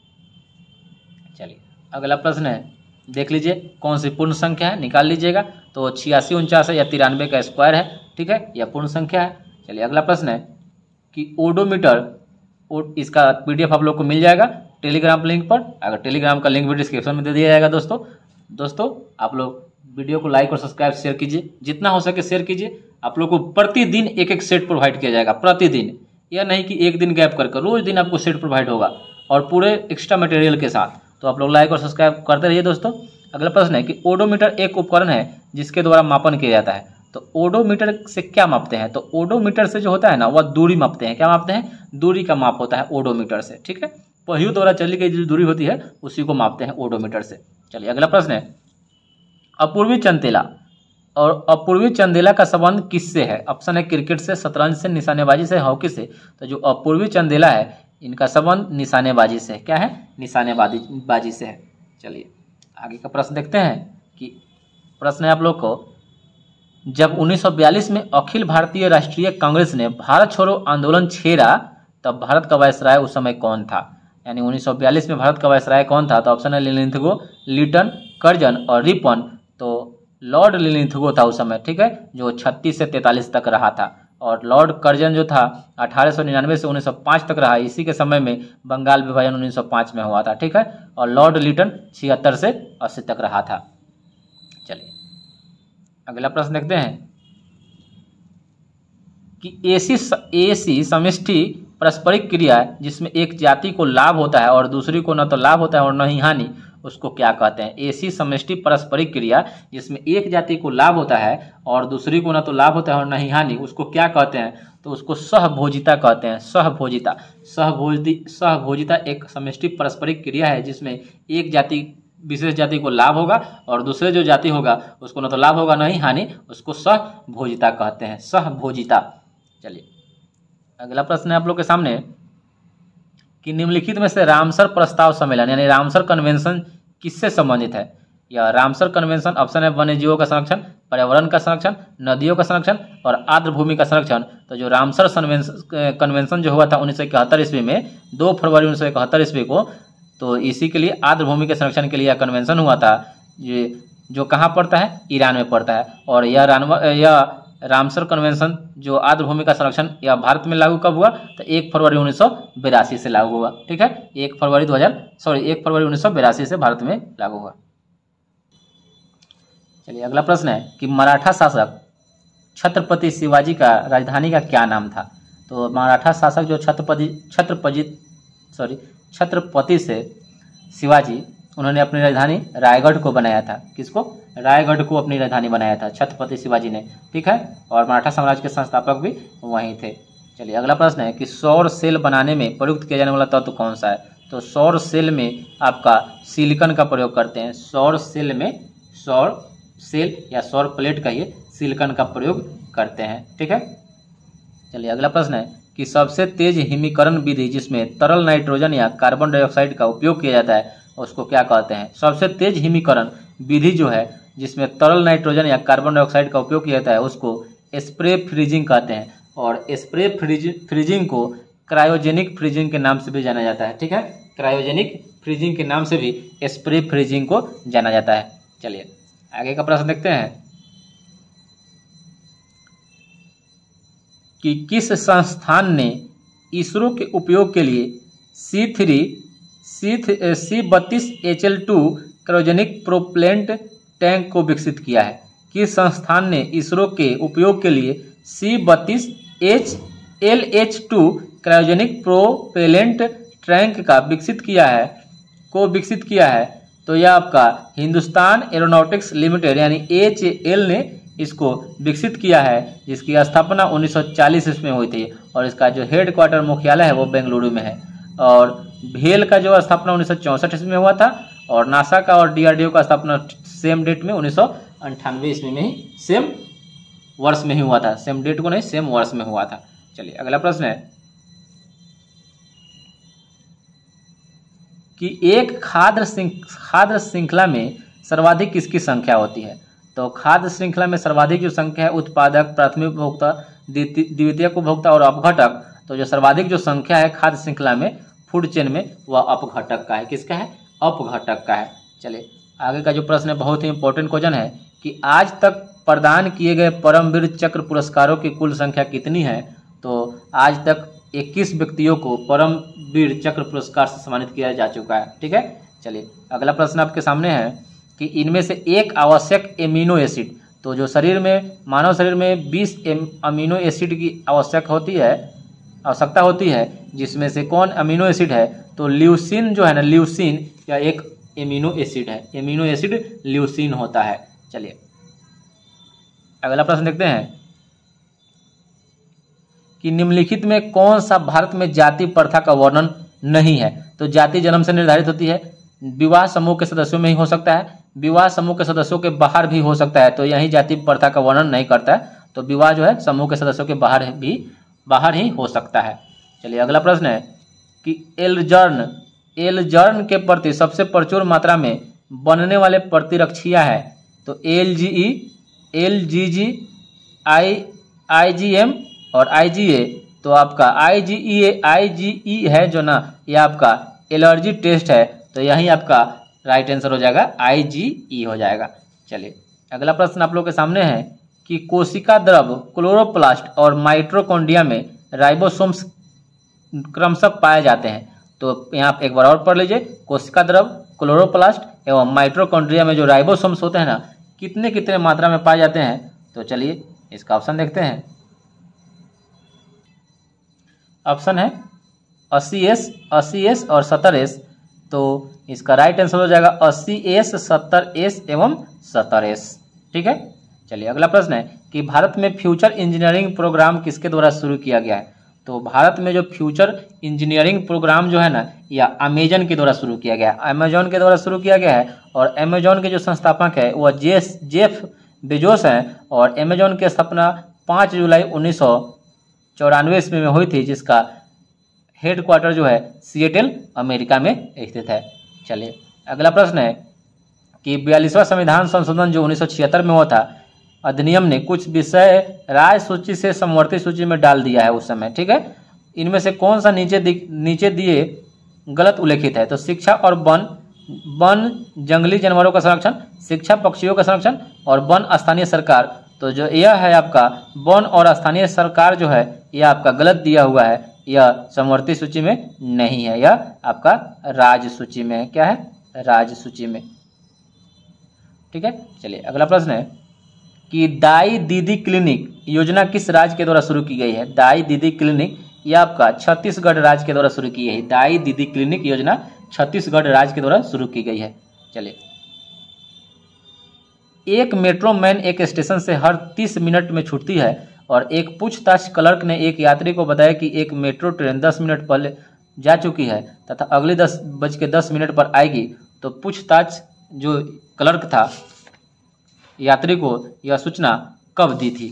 चलिए अगला प्रश्न है, देख लीजिए कौन सी पूर्ण संख्या है, निकाल लीजिएगा। तो छियासी उनचास है या तिरानवे का स्क्वायर है। ठीक है, यह पूर्ण संख्या है। चलिए अगला प्रश्न है कि ओडोमीटर, इसका पीडीएफ आप लोग को मिल जाएगा टेलीग्राम लिंक पर। अगर टेलीग्राम का लिंक भी डिस्क्रिप्शन में दे दिया जाएगा। दोस्तों दोस्तों आप लोग वीडियो को लाइक और सब्सक्राइब शेयर कीजिए, जितना हो सके शेयर कीजिए। आप लोग को प्रतिदिन एक एक सेट प्रोवाइड किया जाएगा, प्रतिदिन, यह नहीं कि एक दिन गैप करके, रोज दिन आपको सेट प्रोवाइड होगा और पूरे एक्स्ट्रा मटेरियल के साथ। तो आप लोग लाइक और सब्सक्राइब करते रहिए। दोस्तों अगला प्रश्न है कि ओडोमीटर एक उपकरण है जिसके द्वारा मापन किया जाता है। तो ओडोमीटर से क्या मापते हैं? तो ओडोमीटर से जो होता है ना वह दूरी मापते हैं। क्या मापते हैं? दूरी का माप होता है ओडोमीटर से। ठीक है, पहियों द्वारा चली गई जो दूरी होती है उसी को मापते हैं ओडोमीटर से। चलिए अगला प्रश्न है, अपूर्वी चंदेला और अपूर्वी चंदेला का संबंध किससे है? ऑप्शन है क्रिकेट से, शतरंज से, निशानेबाजी से, हॉकी से। तो जो अपूर्वी चंदेला है इनका संबंध निशानेबाजी से। क्या है? निशानेबाजी बाजी से है। चलिए आगे का प्रश्न देखते हैं कि प्रश्न है आप लोग को, जब उन्नीस सौ बयालीस में अखिल भारतीय राष्ट्रीय कांग्रेस ने भारत छोड़ो आंदोलन छेड़ा तब भारत का वायसराय उस समय कौन था? यानी उन्नीस सौ बयालीस में भारत का वायसराय कौन था? तो ऑप्शन है लिलिंथगो, लिटन, कर्जन और रिपन। तो लॉर्ड लिलिंथगो था उस समय। ठीक है, जो छत्तीस से तैंतालीस तक रहा था। और लॉर्ड कर्जन जो था अठारह सौ निन्यानवे से उन्नीस सौ पाँच तक रहा। इसी के समय में बंगाल विभाजन उन्नीस सौ पाँच में हुआ था। ठीक है, और लॉर्ड लिटन छिहत्तर से अस्सी तक रहा था। चलिए अगला प्रश्न देखते हैं कि ऐसी ऐसी समष्टि पारस्परिक क्रिया जिसमें एक जाति को लाभ होता है और दूसरी को न तो लाभ होता है और न ही हानि, उसको क्या कहते हैं? ऐसी समष्टि पारस्परिक क्रिया जिसमें एक जाति को लाभ होता है और दूसरी को न तो लाभ होता है और न ही हानि, उसको क्या कहते हैं? तो उसको सहभोजिता कहते हैं। सहभोजिता सहभोजि सहभोजिता एक समष्टि पारस्परिक क्रिया है जिसमें एक जाति विशेष जाति को लाभ होगा और दूसरे जो जाति होगा उसको न तो लाभ होगा न ही हानि, उसको सहभोजिता कहते हैं। सहभोजिता। चलिए अगला प्रश्न है आप लोग के सामने कि निम्नलिखित में से रामसर प्रस्ताव सम्मेलन यानी रामसर कन्वेंशन किससे संबंधित है? या रामसर कन्वेंशन ऑप्शन है वन्य जीवों का संरक्षण, पर्यावरण का संरक्षण, नदियों का संरक्षण और आर्द्र भूमि का संरक्षण। तो जो रामसर कन्वेंशन जो हुआ था उन्नीस सौ इकहत्तर ईस्वी में, दो फरवरी उन्नीस सौ इकहत्तर ईस्वी को, तो इसी के लिए आर्द्र भूमि के संरक्षण के लिए यह कन्वेंशन हुआ था। ये जो कहाँ पड़ता है? ईरान में पड़ता है। और यह यह रामसर कन्वेंशन जो आर्द्र भूमि का संरक्षण यह भारत में लागू कब हुआ? तो एक फरवरी उन्नीस सौ बिरासी से लागू हुआ। ठीक है, एक फरवरी दो हजार सॉरी एक फरवरी उन्नीस सौ बिरासी से भारत में लागू हुआ। चलिए अगला प्रश्न है कि मराठा शासक छत्रपति शिवाजी का राजधानी का क्या नाम था? तो मराठा शासक जो छत्रपति छत्रपति सॉरी छत्रपति से शिवाजी, उन्होंने अपनी राजधानी रायगढ़ को बनाया था। किसको? रायगढ़ को अपनी राजधानी बनाया था छत्रपति शिवाजी ने। ठीक है, और मराठा साम्राज्य के संस्थापक भी वहीं थे। चलिए अगला प्रश्न है कि सौर सेल बनाने में प्रयुक्त किया जाने वाला तत्व कौन सा है? तो सौर सेल में आपका सिलिकॉन का प्रयोग करते हैं। सौर सेल में सौर सेल या सौर प्लेट कहिए, सिलिकॉन का प्रयोग करते हैं। ठीक है, चलिए अगला प्रश्न है कि सबसे तेज हिमीकरण विधि जिसमें तरल नाइट्रोजन या कार्बन डाइऑक्साइड का उपयोग किया जाता है उसको क्या कहते हैं? सबसे तेज हिमीकरण विधि जो है जिसमें तरल नाइट्रोजन या कार्बन डाइऑक्साइड का उपयोग किया जाता है उसको स्प्रे फ्रीजिंग कहते हैं। और स्प्रे फ्रीज फ्रीजिंग को क्रायोजेनिक फ्रीजिंग के नाम से भी जाना जाता है। ठीक है, क्रायोजेनिक फ्रीजिंग के नाम से भी स्प्रे फ्रीजिंग को जाना जाता है। चलिए आगे का प्रश्न देखते हैं कि किस संस्थान ने इसरो के उपयोग के लिए सी थ्री सी सी बत्तीस H L two cryogenic propellant tank को विकसित किया है? किस संस्थान ने इसरो के उपयोग के लिए सी बत्तीस H L H two cryogenic propellant tank का विकसित किया है को विकसित किया है तो यह आपका हिंदुस्तान एरोनॉटिक्स लिमिटेड यानी एच ए एल ने इसको विकसित किया है, जिसकी स्थापना उन्नीस सौ चालीस ईस्वी में हुई थी और इसका जो हेड क्वार्टर मुख्यालय है वो बेंगलुरु में है। और भेल का जो स्थापना उन्नीस सौ चौंसठ ईस्वी में हुआ था और नासा का और डी आर डी ओ का स्थापना सेम डेट में उन्नीस सौ अंठानवे ईस्वी में ही सेम वर्ष में ही हुआ था, सेम डेट को नहीं सेम वर्ष में हुआ था। चलिए अगला प्रश्न है कि एक खाद्य खाद्य श्रृंखला में सर्वाधिक किसकी संख्या होती है। तो खाद्य श्रृंखला में सर्वाधिक जो संख्या है उत्पादक, प्राथमिक उपभोक्ता, द्वितीयक उपभोक्ता और अपघटक, तो जो सर्वाधिक जो संख्या है खाद्य श्रृंखला में फूड चेन में वह अपघटक का है। किसका है? अपघटक का है। चलिए आगे का जो प्रश्न है बहुत ही इंपॉर्टेंट क्वेश्चन है कि आज तक प्रदान किए गए परमवीर चक्र पुरस्कारों की कुल संख्या कितनी है। तो आज तक इक्कीस व्यक्तियों को परमवीर चक्र पुरस्कार से सम्मानित किया जा चुका है। ठीक है, चलिए अगला प्रश्न आपके सामने है कि इनमें से एक आवश्यक एमिनो एसिड, तो जो शरीर में मानव शरीर में बीस अमीनो एसिड की आवश्यक होती है आवश्यकता होती है जिसमें से कौन अमीनो एसिड है। तो ल्यूसीन जो है ना, ल्यूसीन या एक एमिनो एसिड है, एमिनो एसिड ल्यूसीन होता है। चलिए अगला प्रश्न देखते हैं कि निम्नलिखित में कौन सा भारत में जाति प्रथा का वर्णन नहीं है। तो जाति जन्म से निर्धारित होती है, विवाह समूह के सदस्यों में ही हो सकता है, विवाह समूह के सदस्यों के बाहर भी हो सकता है, तो यही जाति प्रथा का वर्णन नहीं करता है। तो विवाह जो है समूह के सदस्यों के बाहर भी बाहर ही हो सकता है। चलिए अगला प्रश्न है कि एल्जर्न एल्जर्न के प्रति सबसे प्रचुर मात्रा में बनने वाले प्रतिरक्षिया है। तो L G E, L G G, I I G M और आई जी ए। तो आपका आई जी ई ए आई जी ई है जो ना, ये आपका एलर्जी टेस्ट है, तो यही आपका राइट आंसर हो जाएगा, आई जी ई हो जाएगा। चलिए अगला प्रश्न आप लोग के सामने है कि कोशिका द्रव, क्लोरोप्लास्ट और माइटोकॉन्ड्रिया में राइबोसोम्स क्रमशः पाए जाते हैं। तो यहाँ एक बार और पढ़ लीजिए, कोशिका द्रव, क्लोरोप्लास्ट एवं माइटोकॉन्ड्रिया में जो राइबोसोम्स होते हैं ना, कितने कितने मात्रा में पाए जाते हैं। तो चलिए इसका ऑप्शन देखते हैं। ऑप्शन है अस्सी एस, अस्सी एस और सत्तर एस। तो इसका राइट आंसर हो जाएगा अस्सी एस, सत्तर एस एवं सत्तर एस। ठीक है, चलिए अगला प्रश्न है कि भारत में फ्यूचर इंजीनियरिंग प्रोग्राम किसके द्वारा शुरू किया गया है। तो भारत में जो फ्यूचर इंजीनियरिंग प्रोग्राम जो है ना, या अमेजन के द्वारा शुरू किया गया है, अमेजन के द्वारा शुरू किया गया है। और अमेजन के जो संस्थापक है वह जेस जेफ बेजोस हैं और अमेजन की स्थापना पाँच जुलाई उन्नीस सौ चौरानवे ईस्वी में हुई थी, जिसका हेड क्वार्टर जो है सिएटल अमेरिका में स्थित है। चलिए अगला प्रश्न है कि बयालीसवां संविधान संशोधन जो उन्नीस सौ छिहत्तर में हुआ था, अधिनियम ने कुछ विषय राज सूची से समवर्ती सूची में डाल दिया है उस समय। ठीक है, इनमें से कौन सा नीचे नीचे दिए गलत उल्लेखित है। तो शिक्षा और वन, वन जंगली जानवरों का संरक्षण, शिक्षा पक्षियों का संरक्षण और वन स्थानीय सरकार। तो जो यह है आपका वन और स्थानीय सरकार जो है यह आपका गलत दिया हुआ है, यह समवर्ती सूची में नहीं है, यह आपका राज्य सूची में है। क्या है? राज्य सूची में। ठीक है, चलिए अगला प्रश्न है कि दाई दीदी क्लिनिक योजना किस राज्य के द्वारा शुरू की गई है। दाई दीदी क्लिनिक यह आपका छत्तीसगढ़ राज्य के द्वारा शुरू की गई है। दाई दीदी क्लिनिक योजना छत्तीसगढ़ राज्य के द्वारा शुरू की गई है। चलिए, एक मेट्रो मैन एक स्टेशन से हर तीस मिनट में छूटती है और एक पूछताछ क्लर्क ने एक यात्री को बताया कि एक मेट्रो ट्रेन दस मिनट पहले जा चुकी है तथा अगली दस बज के दस मिनट पर आएगी। तो पूछताछ जो क्लर्क था यात्री को यह सूचना कब दी थी।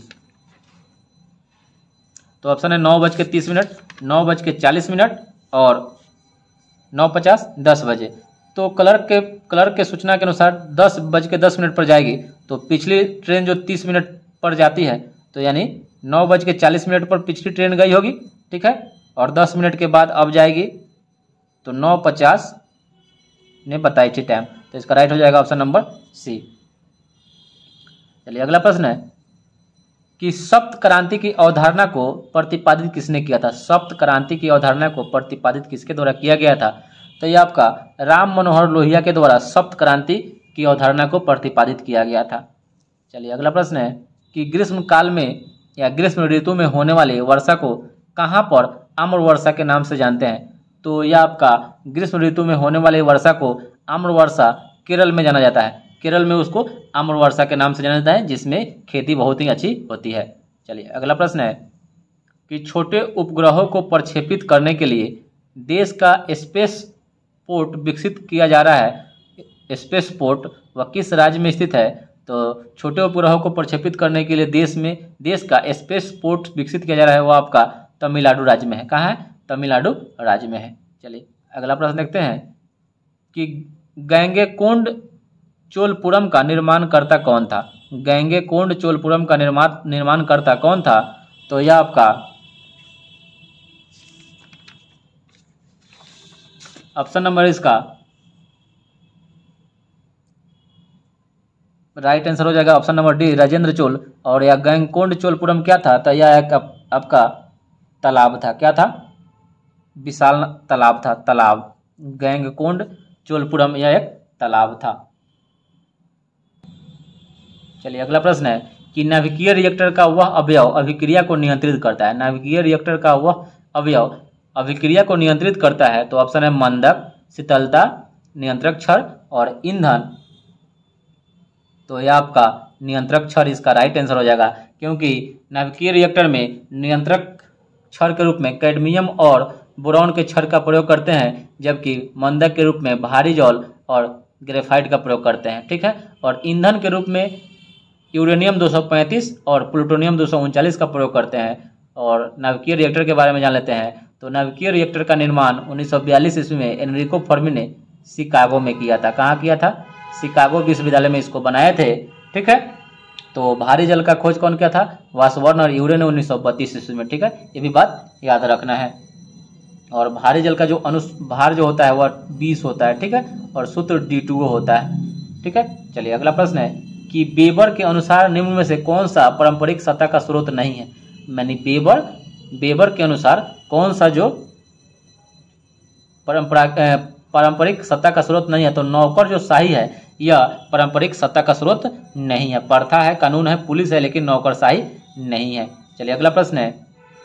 तो ऑप्शन है नौ बज के तीस मिनट, नौ बज के चालीस मिनट और नौ पचास, दस बजे। तो क्लर्क के क्लर्क के सूचना के अनुसार दस बज के दस मिनट पर जाएगी। तो पिछली ट्रेन जो तीस मिनट पर जाती है, तो यानी नौ बज के चालीस मिनट पर पिछली ट्रेन गई होगी। ठीक है, और दस मिनट के बाद अब जाएगी, तो नौ पचास ने बताई थी टाइम। तो इसका राइट हो जाएगा ऑप्शन नंबर सी। चलिए अगला प्रश्न है कि सप्त क्रांति की अवधारणा को प्रतिपादित किसने किया था। सप्त क्रांति की अवधारणा को प्रतिपादित किसके द्वारा किया गया था। तो ये आपका राम मनोहर लोहिया के द्वारा सप्त क्रांति की अवधारणा को प्रतिपादित किया गया था। चलिए अगला प्रश्न है कि ग्रीष्म काल में या ग्रीष्म ऋतु में होने वाले वर्षा को कहाँ पर आम्र वर्षा के नाम से जानते हैं? तो यह आपका ग्रीष्म ऋतु में होने वाली वर्षा को आम्र वर्षा केरल में जाना जाता है। केरल में उसको आम्र वर्षा के नाम से जाना जाता है, जिसमें खेती बहुत ही अच्छी होती है। चलिए अगला प्रश्न है कि छोटे उपग्रहों को प्रक्षेपित करने के लिए देश का स्पेस पोर्ट विकसित किया जा रहा है। स्पेस पोर्ट वह किस राज्य में स्थित है? तो छोटे उपग्रहों को प्रक्षेपित करने के लिए देश में देश का स्पेस पोर्ट विकसित किया जा रहा है, वो आपका तमिलनाडु राज्य में है। कहाँ है? तमिलनाडु राज्य में है। चलिए अगला प्रश्न देखते हैं कि गंगैकोंड चोलपुरम का निर्माणकर्ता कौन था? गंगैकोंड चोलपुरम का निर्माण निर्माणकर्ता कौन था? तो यह आपका ऑप्शन नंबर इसका राइट आंसर हो जाएगा option number D, Rajendra Chola. और यह गंगैकोंड चोलपुरम क्या था? तो यह एक आपका तालाब था। क्या था? विशाल तालाब था। तालाब गंगैकोंड चोलपुरम यह एक तालाब था। चलिए अगला प्रश्न है कि नाभिकीय रिएक्टर का वह अवयव अभिक्रिया को नियंत्रित करता है। नाभिकीय रिएक्टर का वह अवयव अभिक्रिया को नियंत्रित करता है। तो ऑप्शन है मंदक, शीतलता, नियंत्रक क्षण और ईंधन। तो यह आपका नियंत्रक क्षण इसका राइट आंसर हो जाएगा, क्योंकि नाभिकीय रिएक्टर में नियंत्रक क्षण के रूप में कैडमियम और बोरॉन के क्षण का प्रयोग करते हैं, जबकि मंदक के रूप में भारी जल और ग्रेफाइट का प्रयोग करते हैं। ठीक है। और ईंधन के रूप में यूरेनियम दो सौ पैंतीस और प्लूटोनियम दो सौ उनचालीस का प्रयोग करते हैं। और नाभिकीय रिएक्टर के बारे में जान लेते हैं। तो नाभिकीय रिएक्टर का निर्माण उन्नीस सौ बयालीस ईस्वी में एनरिको फर्मी ने शिकागो में किया था। कहाँ किया था? शिकागो विश्वविद्यालय में इसको बनाए थे। ठीक है। तो भारी जल का खोज कौन किया था? वासवर्न और यूरे ने उन्नीस सौ बत्तीस ईस्वी में। ठीक है, ये भी बात याद रखना है। और भारी जल का जो अनु भार जो होता है वह बीस होता है। ठीक है। और सूत्र डी टू होता है। ठीक है। चलिए अगला प्रश्न है कि वेबर के अनुसार निम्न में से कौन सा पारंपरिक सत्ता का स्रोत नहीं है? यानी वेबर वेबर के अनुसार कौन सा जो परंपरा पारंपरिक सत्ता का स्रोत नहीं है? तो नौकर जो शाही है यह पारंपरिक सत्ता का स्रोत नहीं है। प्रथा है, कानून है, पुलिस है, लेकिन नौकरशाही नहीं है। चलिए अगला प्रश्न है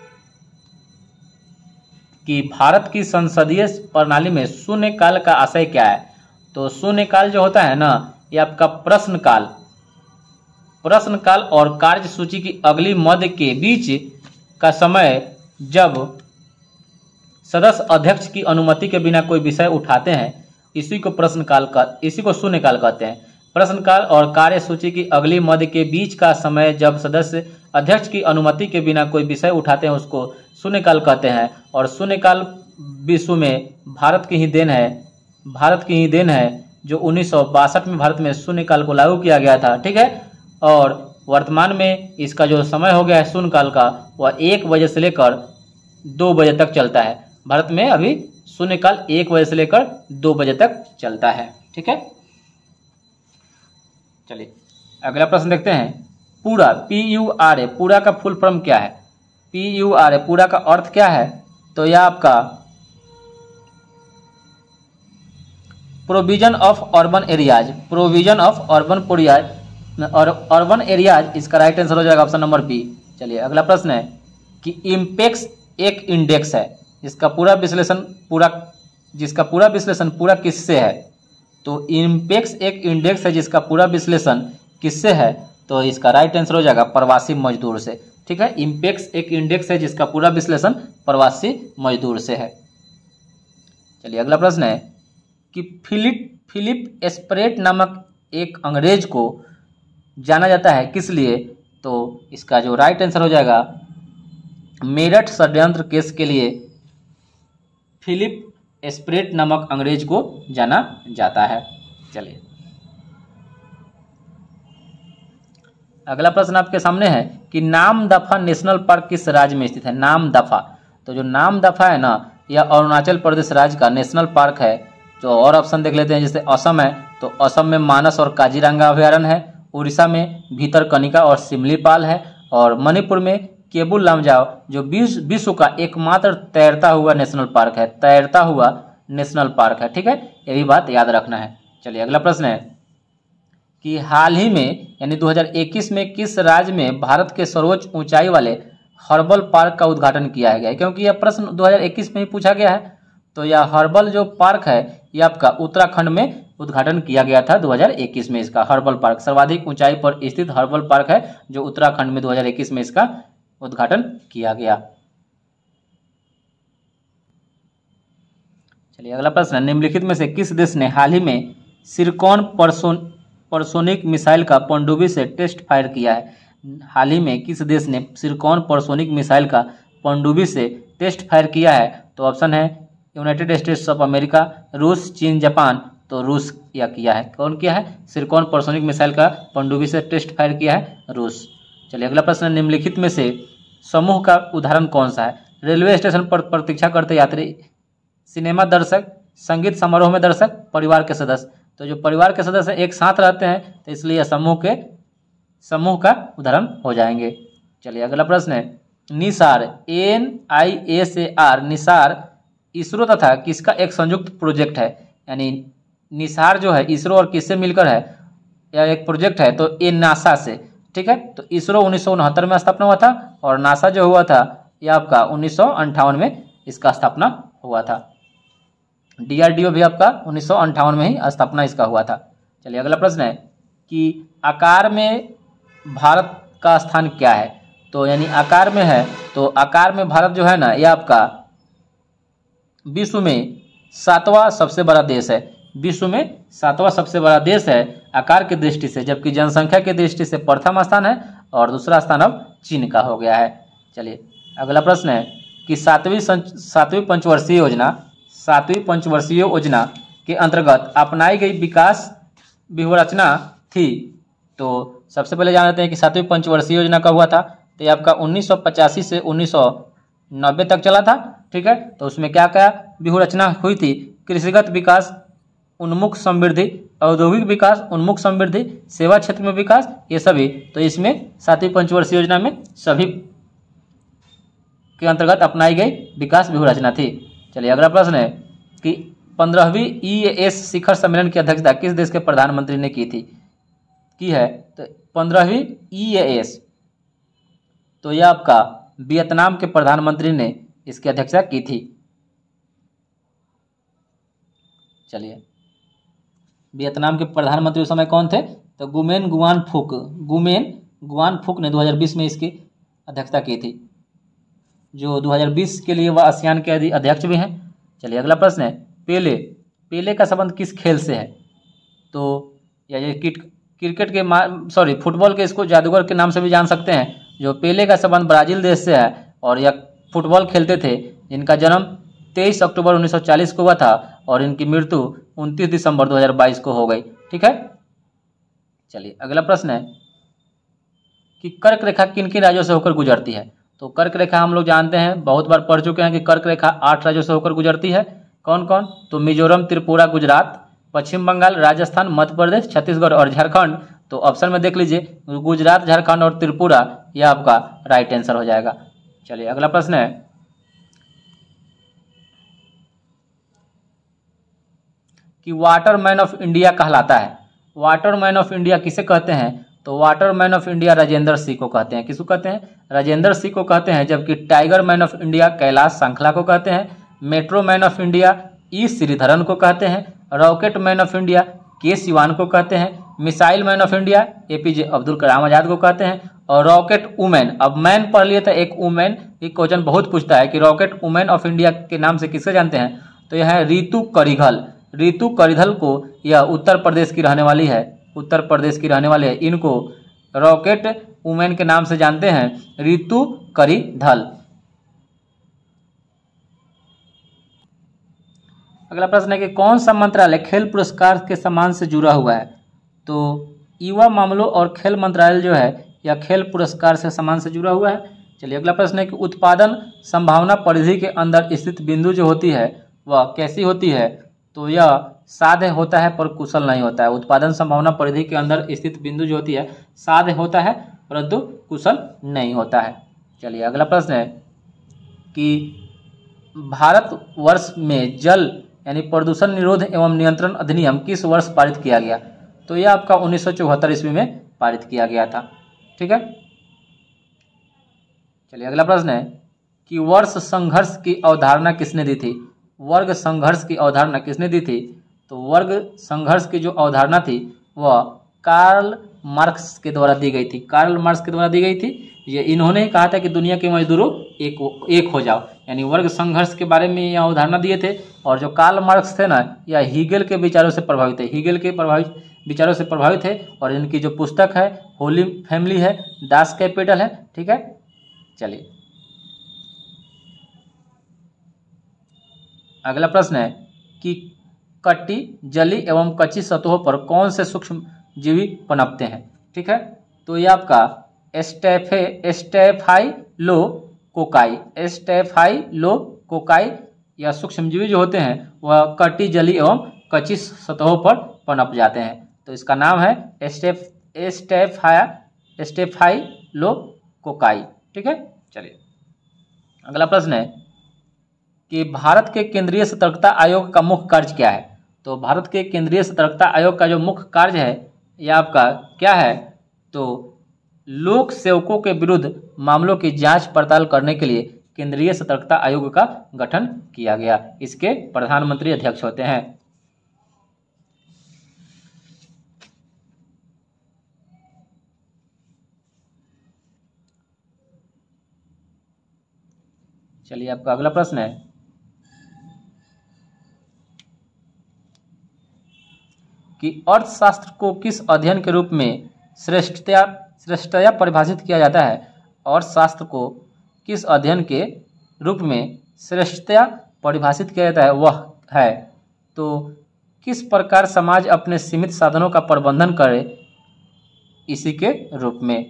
कि भारत की संसदीय प्रणाली में शून्यकाल का आशय क्या है? तो शून्यकाल जो होता है ना, ये आपका प्रश्नकाल प्रश्नकाल और कार्य सूची की अगली मद के बीच का समय जब सदस्य अध्यक्ष की अनुमति के बिना कोई विषय उठाते हैं, इसी को प्रश्नकाल का इसी को शून्यकाल कहते हैं। प्रश्नकाल और कार्य सूची की अगली मद के बीच का समय जब सदस्य अध्यक्ष की अनुमति के बिना कोई विषय उठाते हैं, उसको शून्यकाल कहते हैं। और शून्यकाल विश्व में भारत की ही देन है भारत की ही देन है जो उन्नीस सौ बासठ में भारत में शून्यकाल को लागू किया गया था। ठीक है। और वर्तमान में इसका जो समय हो गया है शून्यकाल का, वह एक बजे से लेकर दो बजे तक चलता है। भारत में अभी शून्यकाल एक बजे से लेकर दो बजे तक चलता है। ठीक है। चलिए अगला प्रश्न देखते हैं। पूरा पी यू आर ए पूरा का फुल फॉर्म क्या है? पी यू आर ए पूरा का अर्थ क्या है? तो यह आपका provision of urban areas provision of urban areas और अर्बन एरियाज इसका राइट आंसर हो जाएगा ऑप्शन नंबर बी। चलिए अगला प्रश्न है कि इम्पेक्स एक इंडेक्स है जिसका पूरा विश्लेषण पूरा जिसका पूरा विश्लेषण पूरा किससे है? तो इम्पेक्स एक इंडेक्स है जिसका पूरा विश्लेषण किससे है? तो इसका राइट आंसर हो जाएगा प्रवासी मजदूर से। ठीक है। इम्पेक्स एक इंडेक्स है जिसका पूरा विश्लेषण प्रवासी मजदूर से है। चलिए अगला प्रश्न है कि फिलिप फिलिप एस्परेट नामक एक अंग्रेज को जाना जाता है किस लिए? तो इसका जो राइट आंसर हो जाएगा मेरठ षड्यंत्र केस के लिए फिलिप एस्परेट नामक अंग्रेज को जाना जाता है। चलिए अगला प्रश्न आपके सामने है कि नामदफा नेशनल पार्क किस राज्य में स्थित है? नामदफा तो जो नामदफा है ना, यह अरुणाचल प्रदेश राज्य का नेशनल पार्क है। तो और ऑप्शन देख लेते हैं। जैसे असम है तो असम में मानस और काजीरंगा अभ्यारण्य है। उड़ीसा में भीतरकनिका और सिमलीपाल है। और मणिपुर में केबुल लामजाओ जो विश्व विश्व का एकमात्र तैरता हुआ नेशनल पार्क है तैरता हुआ नेशनल पार्क है। ठीक है, ये भी बात याद रखना है। चलिए अगला प्रश्न है कि हाल ही में यानी दो हज़ार इक्कीस में किस राज्य में भारत के सर्वोच्च ऊंचाई वाले हर्बल पार्क का उद्घाटन किया गया है, क्योंकि यह प्रश्न दो हज़ार इक्कीस में ही पूछा गया है। तो यह हर्बल जो पार्क है यह आपका उत्तराखंड में उद्घाटन किया गया था दो हज़ार इक्कीस में। इसका हर्बल पार्क सर्वाधिक ऊंचाई पर स्थित हर्बल पार्क है जो उत्तराखंड में दो हज़ार इक्कीस में इसका उद्घाटन किया गया। चलिए अगला प्रश्न है, निम्नलिखित में से किस देश ने हाल ही में सिरकॉन परसोन परसोनिक मिसाइल का पनडुब्बी से टेस्ट फायर किया है? हाल ही में किस देश ने सिरकॉन परसोनिक मिसाइल का पनडुब्बी से टेस्ट फायर किया है? तो ऑप्शन है यूनाइटेड स्टेट्स ऑफ अमेरिका, रूस, चीन, जापान। तो रूस या किया है। कौन किया है? सिरकॉन परसोनिक मिसाइल का पनडुब्बी से टेस्ट फायर किया है रूस। चलिए अगला प्रश्न, निम्नलिखित में से समूह का उदाहरण कौन सा है? रेलवे स्टेशन पर प्रतीक्षा करते यात्री, सिनेमा दर्शक, संगीत समारोह में दर्शक, परिवार के सदस्य। तो जो परिवार के सदस्य एक साथ रहते हैं तो इसलिए समूह के समूह का उदाहरण हो जाएंगे। चलिए अगला प्रश्न है, NISAR, N I S A R, NISAR ISRO तथा किसका एक संयुक्त प्रोजेक्ट है? यानी निसार जो है इसरो और किससे मिलकर है? यह एक प्रोजेक्ट है। तो ये नासा से, ठीक है। तो इसरो उन्नीस सौ उनहत्तर में स्थापना हुआ था और नासा जो हुआ था यह आपका उन्नीस सौ अंठावन में इसका स्थापना हुआ था। डीआरडीओ भी आपका उन्नीस सौ अंठावन में ही स्थापना इसका हुआ था। चलिए अगला प्रश्न है कि आकार में भारत का स्थान क्या है? तो यानी आकार में है तो आकार में भारत जो है ना यह आपका विश्व में सातवां सबसे बड़ा देश है। विश्व में सातवां सबसे बड़ा देश है आकार की दृष्टि से, जबकि जनसंख्या की दृष्टि से प्रथम स्थान है और दूसरा स्थान अब चीन का हो गया है। चलिए अगला प्रश्न है कि सातवीं सातवीं पंचवर्षीय योजना सातवीं पंचवर्षीय योजना के अंतर्गत अपनाई गई विकास व्यूहरचना थी। तो सबसे पहले जान लेते हैं कि सातवीं पंचवर्षीय योजना कब हुआ था? तो ये आपका उन्नीस सौ पचासी से उन्नीस सौ नब्बे तक चला था, ठीक है। तो उसमें क्या क्या व्यूहरचना हुई थी? कृषिगत विकास उन्मुख समृद्धि, औद्योगिक विकास उन्मुख समृद्धि, सेवा क्षेत्र में विकास, ये सभी। तो इसमें सातवीं पंचवर्षीय योजना में सभी के अंतर्गत अपनाई गई विकास व्यूहरचना थी। चलिए अगला प्रश्न है कि पंद्रहवीं ई ए एस शिखर सम्मेलन की अध्यक्षता किस देश के प्रधानमंत्री ने की थी की है? तो पंद्रहवीं ई ए एस तो यह आपका वियतनाम के प्रधानमंत्री ने इसकी अध्यक्षता की थी। चलिए वियतनाम के प्रधानमंत्री उस समय कौन थे? तो गुमेन गुआन फुक गुमेन गुआन फुक ने दो हज़ार बीस में इसकी अध्यक्षता की थी, जो दो हज़ार बीस के लिए वह आसियान के अध्यक्ष भी हैं। चलिए अगला प्रश्न है, पेले पेले का संबंध किस खेल से है? तो या ये क्रिकेट के सॉरी फुटबॉल के इसको जादूगर के नाम से भी जान सकते हैं। जो पेले का संबंध ब्राजील देश से है और यह फुटबॉल खेलते थे, जिनका जन्म तेईस अक्टूबर उन्नीस सौ चालीस को हुआ था और इनकी मृत्यु उनतीस दिसंबर दो हज़ार बाईस को हो गई, ठीक है। चलिए अगला प्रश्न है कि कर्क रेखा किन किन राज्यों से होकर गुजरती है? तो कर्क रेखा हम लोग जानते हैं, बहुत बार पढ़ चुके हैं कि कर्क रेखा आठ राज्यों से होकर गुजरती है। कौन कौन? तो मिजोरम, त्रिपुरा, गुजरात, पश्चिम बंगाल, राजस्थान, मध्य प्रदेश, छत्तीसगढ़ और झारखंड। तो ऑप्शन में देख लीजिए गुजरात, झारखंड और त्रिपुरा, यह आपका राइट आंसर हो जाएगा। चलिए अगला प्रश्न है कि वाटरमैन ऑफ इंडिया कहलाता है। वाटरमैन ऑफ इंडिया किसे कहते हैं? तो waterman of India Rajendra Singh को कहते हैं। किसको कहते हैं? राजेंद्र सिंह को कहते हैं। जबकि tiger man of India Kailash Sankhala को कहते हैं। Metro man of India E Sreedharan को कहते हैं। रॉकेट मैन ऑफ इंडिया के सिवान को कहते हैं। Missile man of India APJ Abdul Kalam Azad को कहते हैं। और रॉकेट वुमेन, अब मैन पढ़ लिए तो एक वुमेन, एक क्वेश्चन बहुत पूछता है कि रॉकेट वुमेन ऑफ इंडिया के नाम से किससे जानते हैं? तो यह है रितु करिघल। रितु करिघल को, यह उत्तर प्रदेश की रहने वाली है, उत्तर प्रदेश की रहने वाली है। इनको रॉकेट वुमेन के नाम से जानते हैं, रितु करिघल। अगला प्रश्न है कि कौन सा मंत्रालय खेल पुरस्कार के सम्मान से जुड़ा हुआ है? तो युवा मामलों और खेल मंत्रालय जो है यह खेल पुरस्कार से सम्मान से जुड़ा हुआ है। चलिए अगला प्रश्न है कि उत्पादन संभावना परिधि के अंदर स्थित बिंदु जो होती है वह कैसी होती है? तो यह साध्य होता है पर कुशल नहीं होता है। उत्पादन संभावना परिधि के अंदर स्थित बिंदु जो होती है साध्य होता है परंतु कुशल नहीं होता है। चलिए अगला प्रश्न है कि भारत वर्ष में जल यानी प्रदूषण निरोध एवं नियंत्रण अधिनियम किस वर्ष पारित किया गया? तो यह आपका उन्नीस सौ चौहत्तर ईस्वी में पारित किया गया था, ठीक है। चलिए अगला प्रश्न है कि वर्ष संघर्ष की अवधारणा किसने दी थी। वर्ग संघर्ष की अवधारणा किसने दी थी। तो वर्ग संघर्ष की जो अवधारणा थी वह कार्ल मार्क्स के द्वारा दी गई थी। कार्ल मार्क्स के द्वारा दी गई थी। ये इन्होंने ही कहा था कि दुनिया के मजदूरों एक एक हो जाओ, यानी वर्ग संघर्ष के बारे में यह अवधारणा दिए थे। और जो कार्ल मार्क्स थे ना, यह हीगेल के विचारों से प्रभावित थे। हीगेल के प्रभावित विचारों से प्रभावित है और इनकी जो पुस्तक है होली फैमिली है, दास कैपिटल है। ठीक है, चलिए अगला प्रश्न है कि कटी जली एवं कच्ची सतहों पर कौन से सूक्ष्म जीवी पनपते हैं। ठीक है, तो ये आपका स्टेफे स्टेफाइलोकोकाई स्टेफाइलोकोकाई या सूक्ष्मजीवी जो होते हैं वह कटी जली एवं कच्ची सतहों पर पनप जाते हैं। तो इसका नाम है स्टेफ स्टेफाया स्टेफाइलोकोकाई। ठीक है, चलिए अगला प्रश्न है कि भारत के केंद्रीय सतर्कता आयोग का मुख्य कार्य क्या है। तो भारत के केंद्रीय सतर्कता आयोग का जो मुख्य कार्य है यह आपका क्या है। तो लोक सेवकों के विरुद्ध मामलों की जांच पड़ताल करने के लिए केंद्रीय सतर्कता आयोग का गठन किया गया। इसके प्रधानमंत्री अध्यक्ष होते हैं। चलिए आपका अगला प्रश्न है कि अर्थशास्त्र को किस अध्ययन के रूप में श्रेष्ठता श्रेष्ठता परिभाषित किया जाता है। अर्थशास्त्र को किस अध्ययन के रूप में श्रेष्ठता परिभाषित किया जाता है वह है तो किस प्रकार समाज अपने सीमित साधनों का प्रबंधन करे, इसी के रूप में।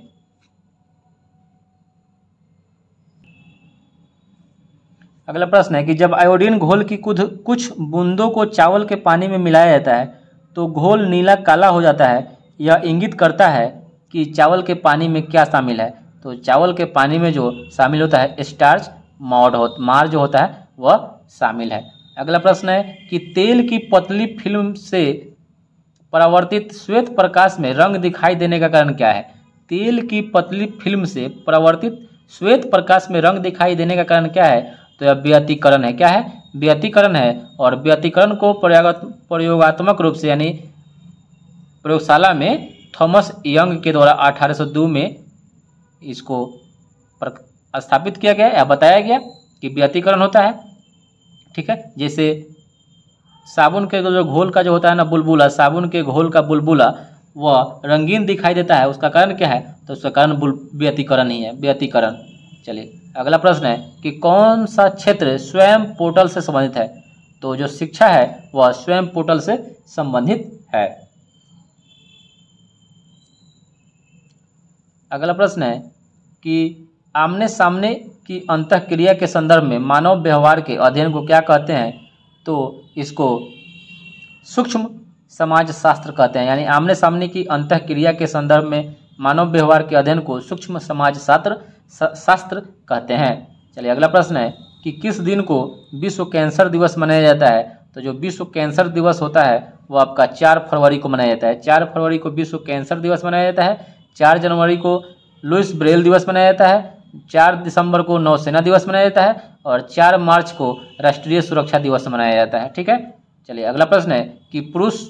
अगला प्रश्न है कि जब आयोडीन घोल की कुछ कुछ बूंदों को चावल के पानी में मिलाया जाता है तो घोल नीला काला हो जाता है। यह इंगित करता है कि चावल के पानी में क्या शामिल है। तो चावल के पानी में जो शामिल होता है स्टार्च मॉड हो मार जो होता है वह शामिल है। अगला प्रश्न है कि तेल की पतली फिल्म से परावर्तित श्वेत प्रकाश में रंग दिखाई देने का कारण क्या है। तेल की पतली फिल्म से परावर्तित श्वेत प्रकाश में रंग दिखाई देने का कारण क्या है। तो यह व्यतिकरण है। क्या है, व्यतिकरण है। और व्यतिकरण को प्रयोगात्मक रूप से यानी प्रयोगशाला में थॉमस यंग के द्वारा अठारह सौ दो में इसको स्थापित किया गया या बताया गया कि व्यतिकरण होता है। ठीक है, जैसे साबुन के जो घोल का जो होता है ना बुलबुला, साबुन के घोल का बुलबुला वह रंगीन दिखाई देता है, उसका कारण क्या है। तो उसका कारण व्यतिकरण ही है, व्यतिकरण। चलिए अगला प्रश्न है कि कौन सा क्षेत्र स्वयं पोर्टल से संबंधित है। तो जो शिक्षा है वह स्वयं पोर्टल से संबंधित है। अगला प्रश्न है कि आमने सामने की अंतःक्रिया के संदर्भ में मानव व्यवहार के अध्ययन को क्या कहते हैं। तो इसको सूक्ष्म समाज शास्त्र कहते हैं। यानी आमने सामने की अंतःक्रिया के संदर्भ में मानव व्यवहार के अध्ययन को सूक्ष्म समाज शास्त्र शास्त्र कहते हैं। चलिए अगला प्रश्न है कि किस दिन को विश्व कैंसर दिवस मनाया जाता है। तो जो विश्व कैंसर दिवस होता है वो आपका चार फरवरी को मनाया जाता है। चार फरवरी को विश्व कैंसर दिवस मनाया जाता है। चार जनवरी को लुइस ब्रेल दिवस मनाया जाता है। चार दिसंबर को नौसेना दिवस मनाया जाता है और चार मार्च को राष्ट्रीय सुरक्षा दिवस मनाया जाता है। ठीक है, चलिए अगला प्रश्न है कि पुरुष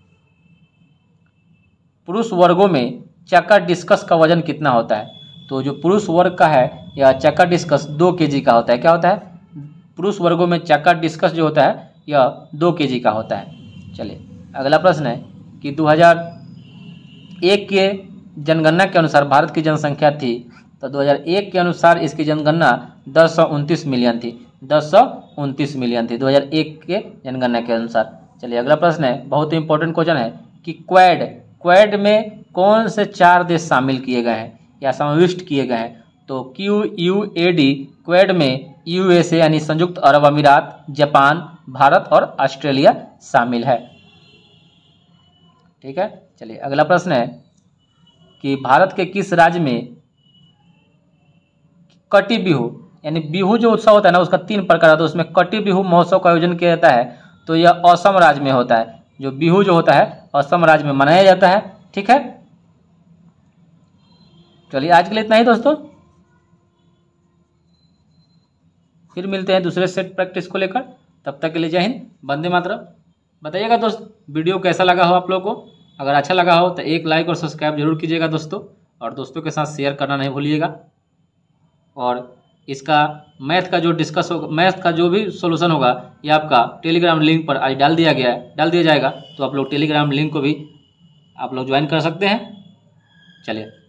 पुरुष वर्गों में चक्का डिस्कस का वजन कितना होता है। तो जो पुरुष वर्ग का है यह चक्का डिस्कस दो केजी का होता है। क्या होता है, पुरुष वर्गों में चक्का डिस्कस जो होता है यह दो केजी का होता है। चलिए अगला प्रश्न है कि दो हज़ार एक के जनगणना के अनुसार भारत की जनसंख्या थी। तो दो हज़ार एक के अनुसार इसकी जनगणना दस सौ उनतीस मिलियन थी। दस सौ उनतीस मिलियन थी दो हज़ार एक के जनगणना के अनुसार। चलिए अगला प्रश्न है, बहुत ही इंपॉर्टेंट क्वेश्चन है कि क्वेड क्वेड में कौन से चार देश शामिल किए गए हैं या समाविष्ट किए गए हैं। तो Q U A D Quad में यूएसए यानी संयुक्त अरब अमीरात, जापान, भारत और ऑस्ट्रेलिया शामिल है। ठीक है, चलिए अगला प्रश्न है कि भारत के किस राज्य में कटी बिहू यानी बिहू जो उत्सव होता है ना उसका तीन प्रकार होता है, उसमें कटी बिहू महोत्सव का आयोजन किया जाता है। तो यह असम राज्य में होता है। जो बिहू जो होता है असम राज्य में मनाया जाता है। ठीक है, चलिए आज के लिए इतना ही दोस्तों। फिर मिलते हैं दूसरे सेट प्रैक्टिस को लेकर। तब तक के लिए जय हिंद, वंदे मातरम। बताइएगा दोस्त वीडियो कैसा लगा हो आप लोगों को। अगर अच्छा लगा हो तो एक लाइक और सब्सक्राइब जरूर कीजिएगा दोस्तों, और दोस्तों के साथ शेयर करना नहीं भूलिएगा। और इसका मैथ का जो डिस्कस होगा, मैथ का जो भी सॉल्यूशन होगा, ये आपका टेलीग्राम लिंक पर आज डाल दिया गया है, डाल दिया जाएगा। तो आप लोग टेलीग्राम लिंक को भी आप लोग ज्वाइन कर सकते हैं। चलिए।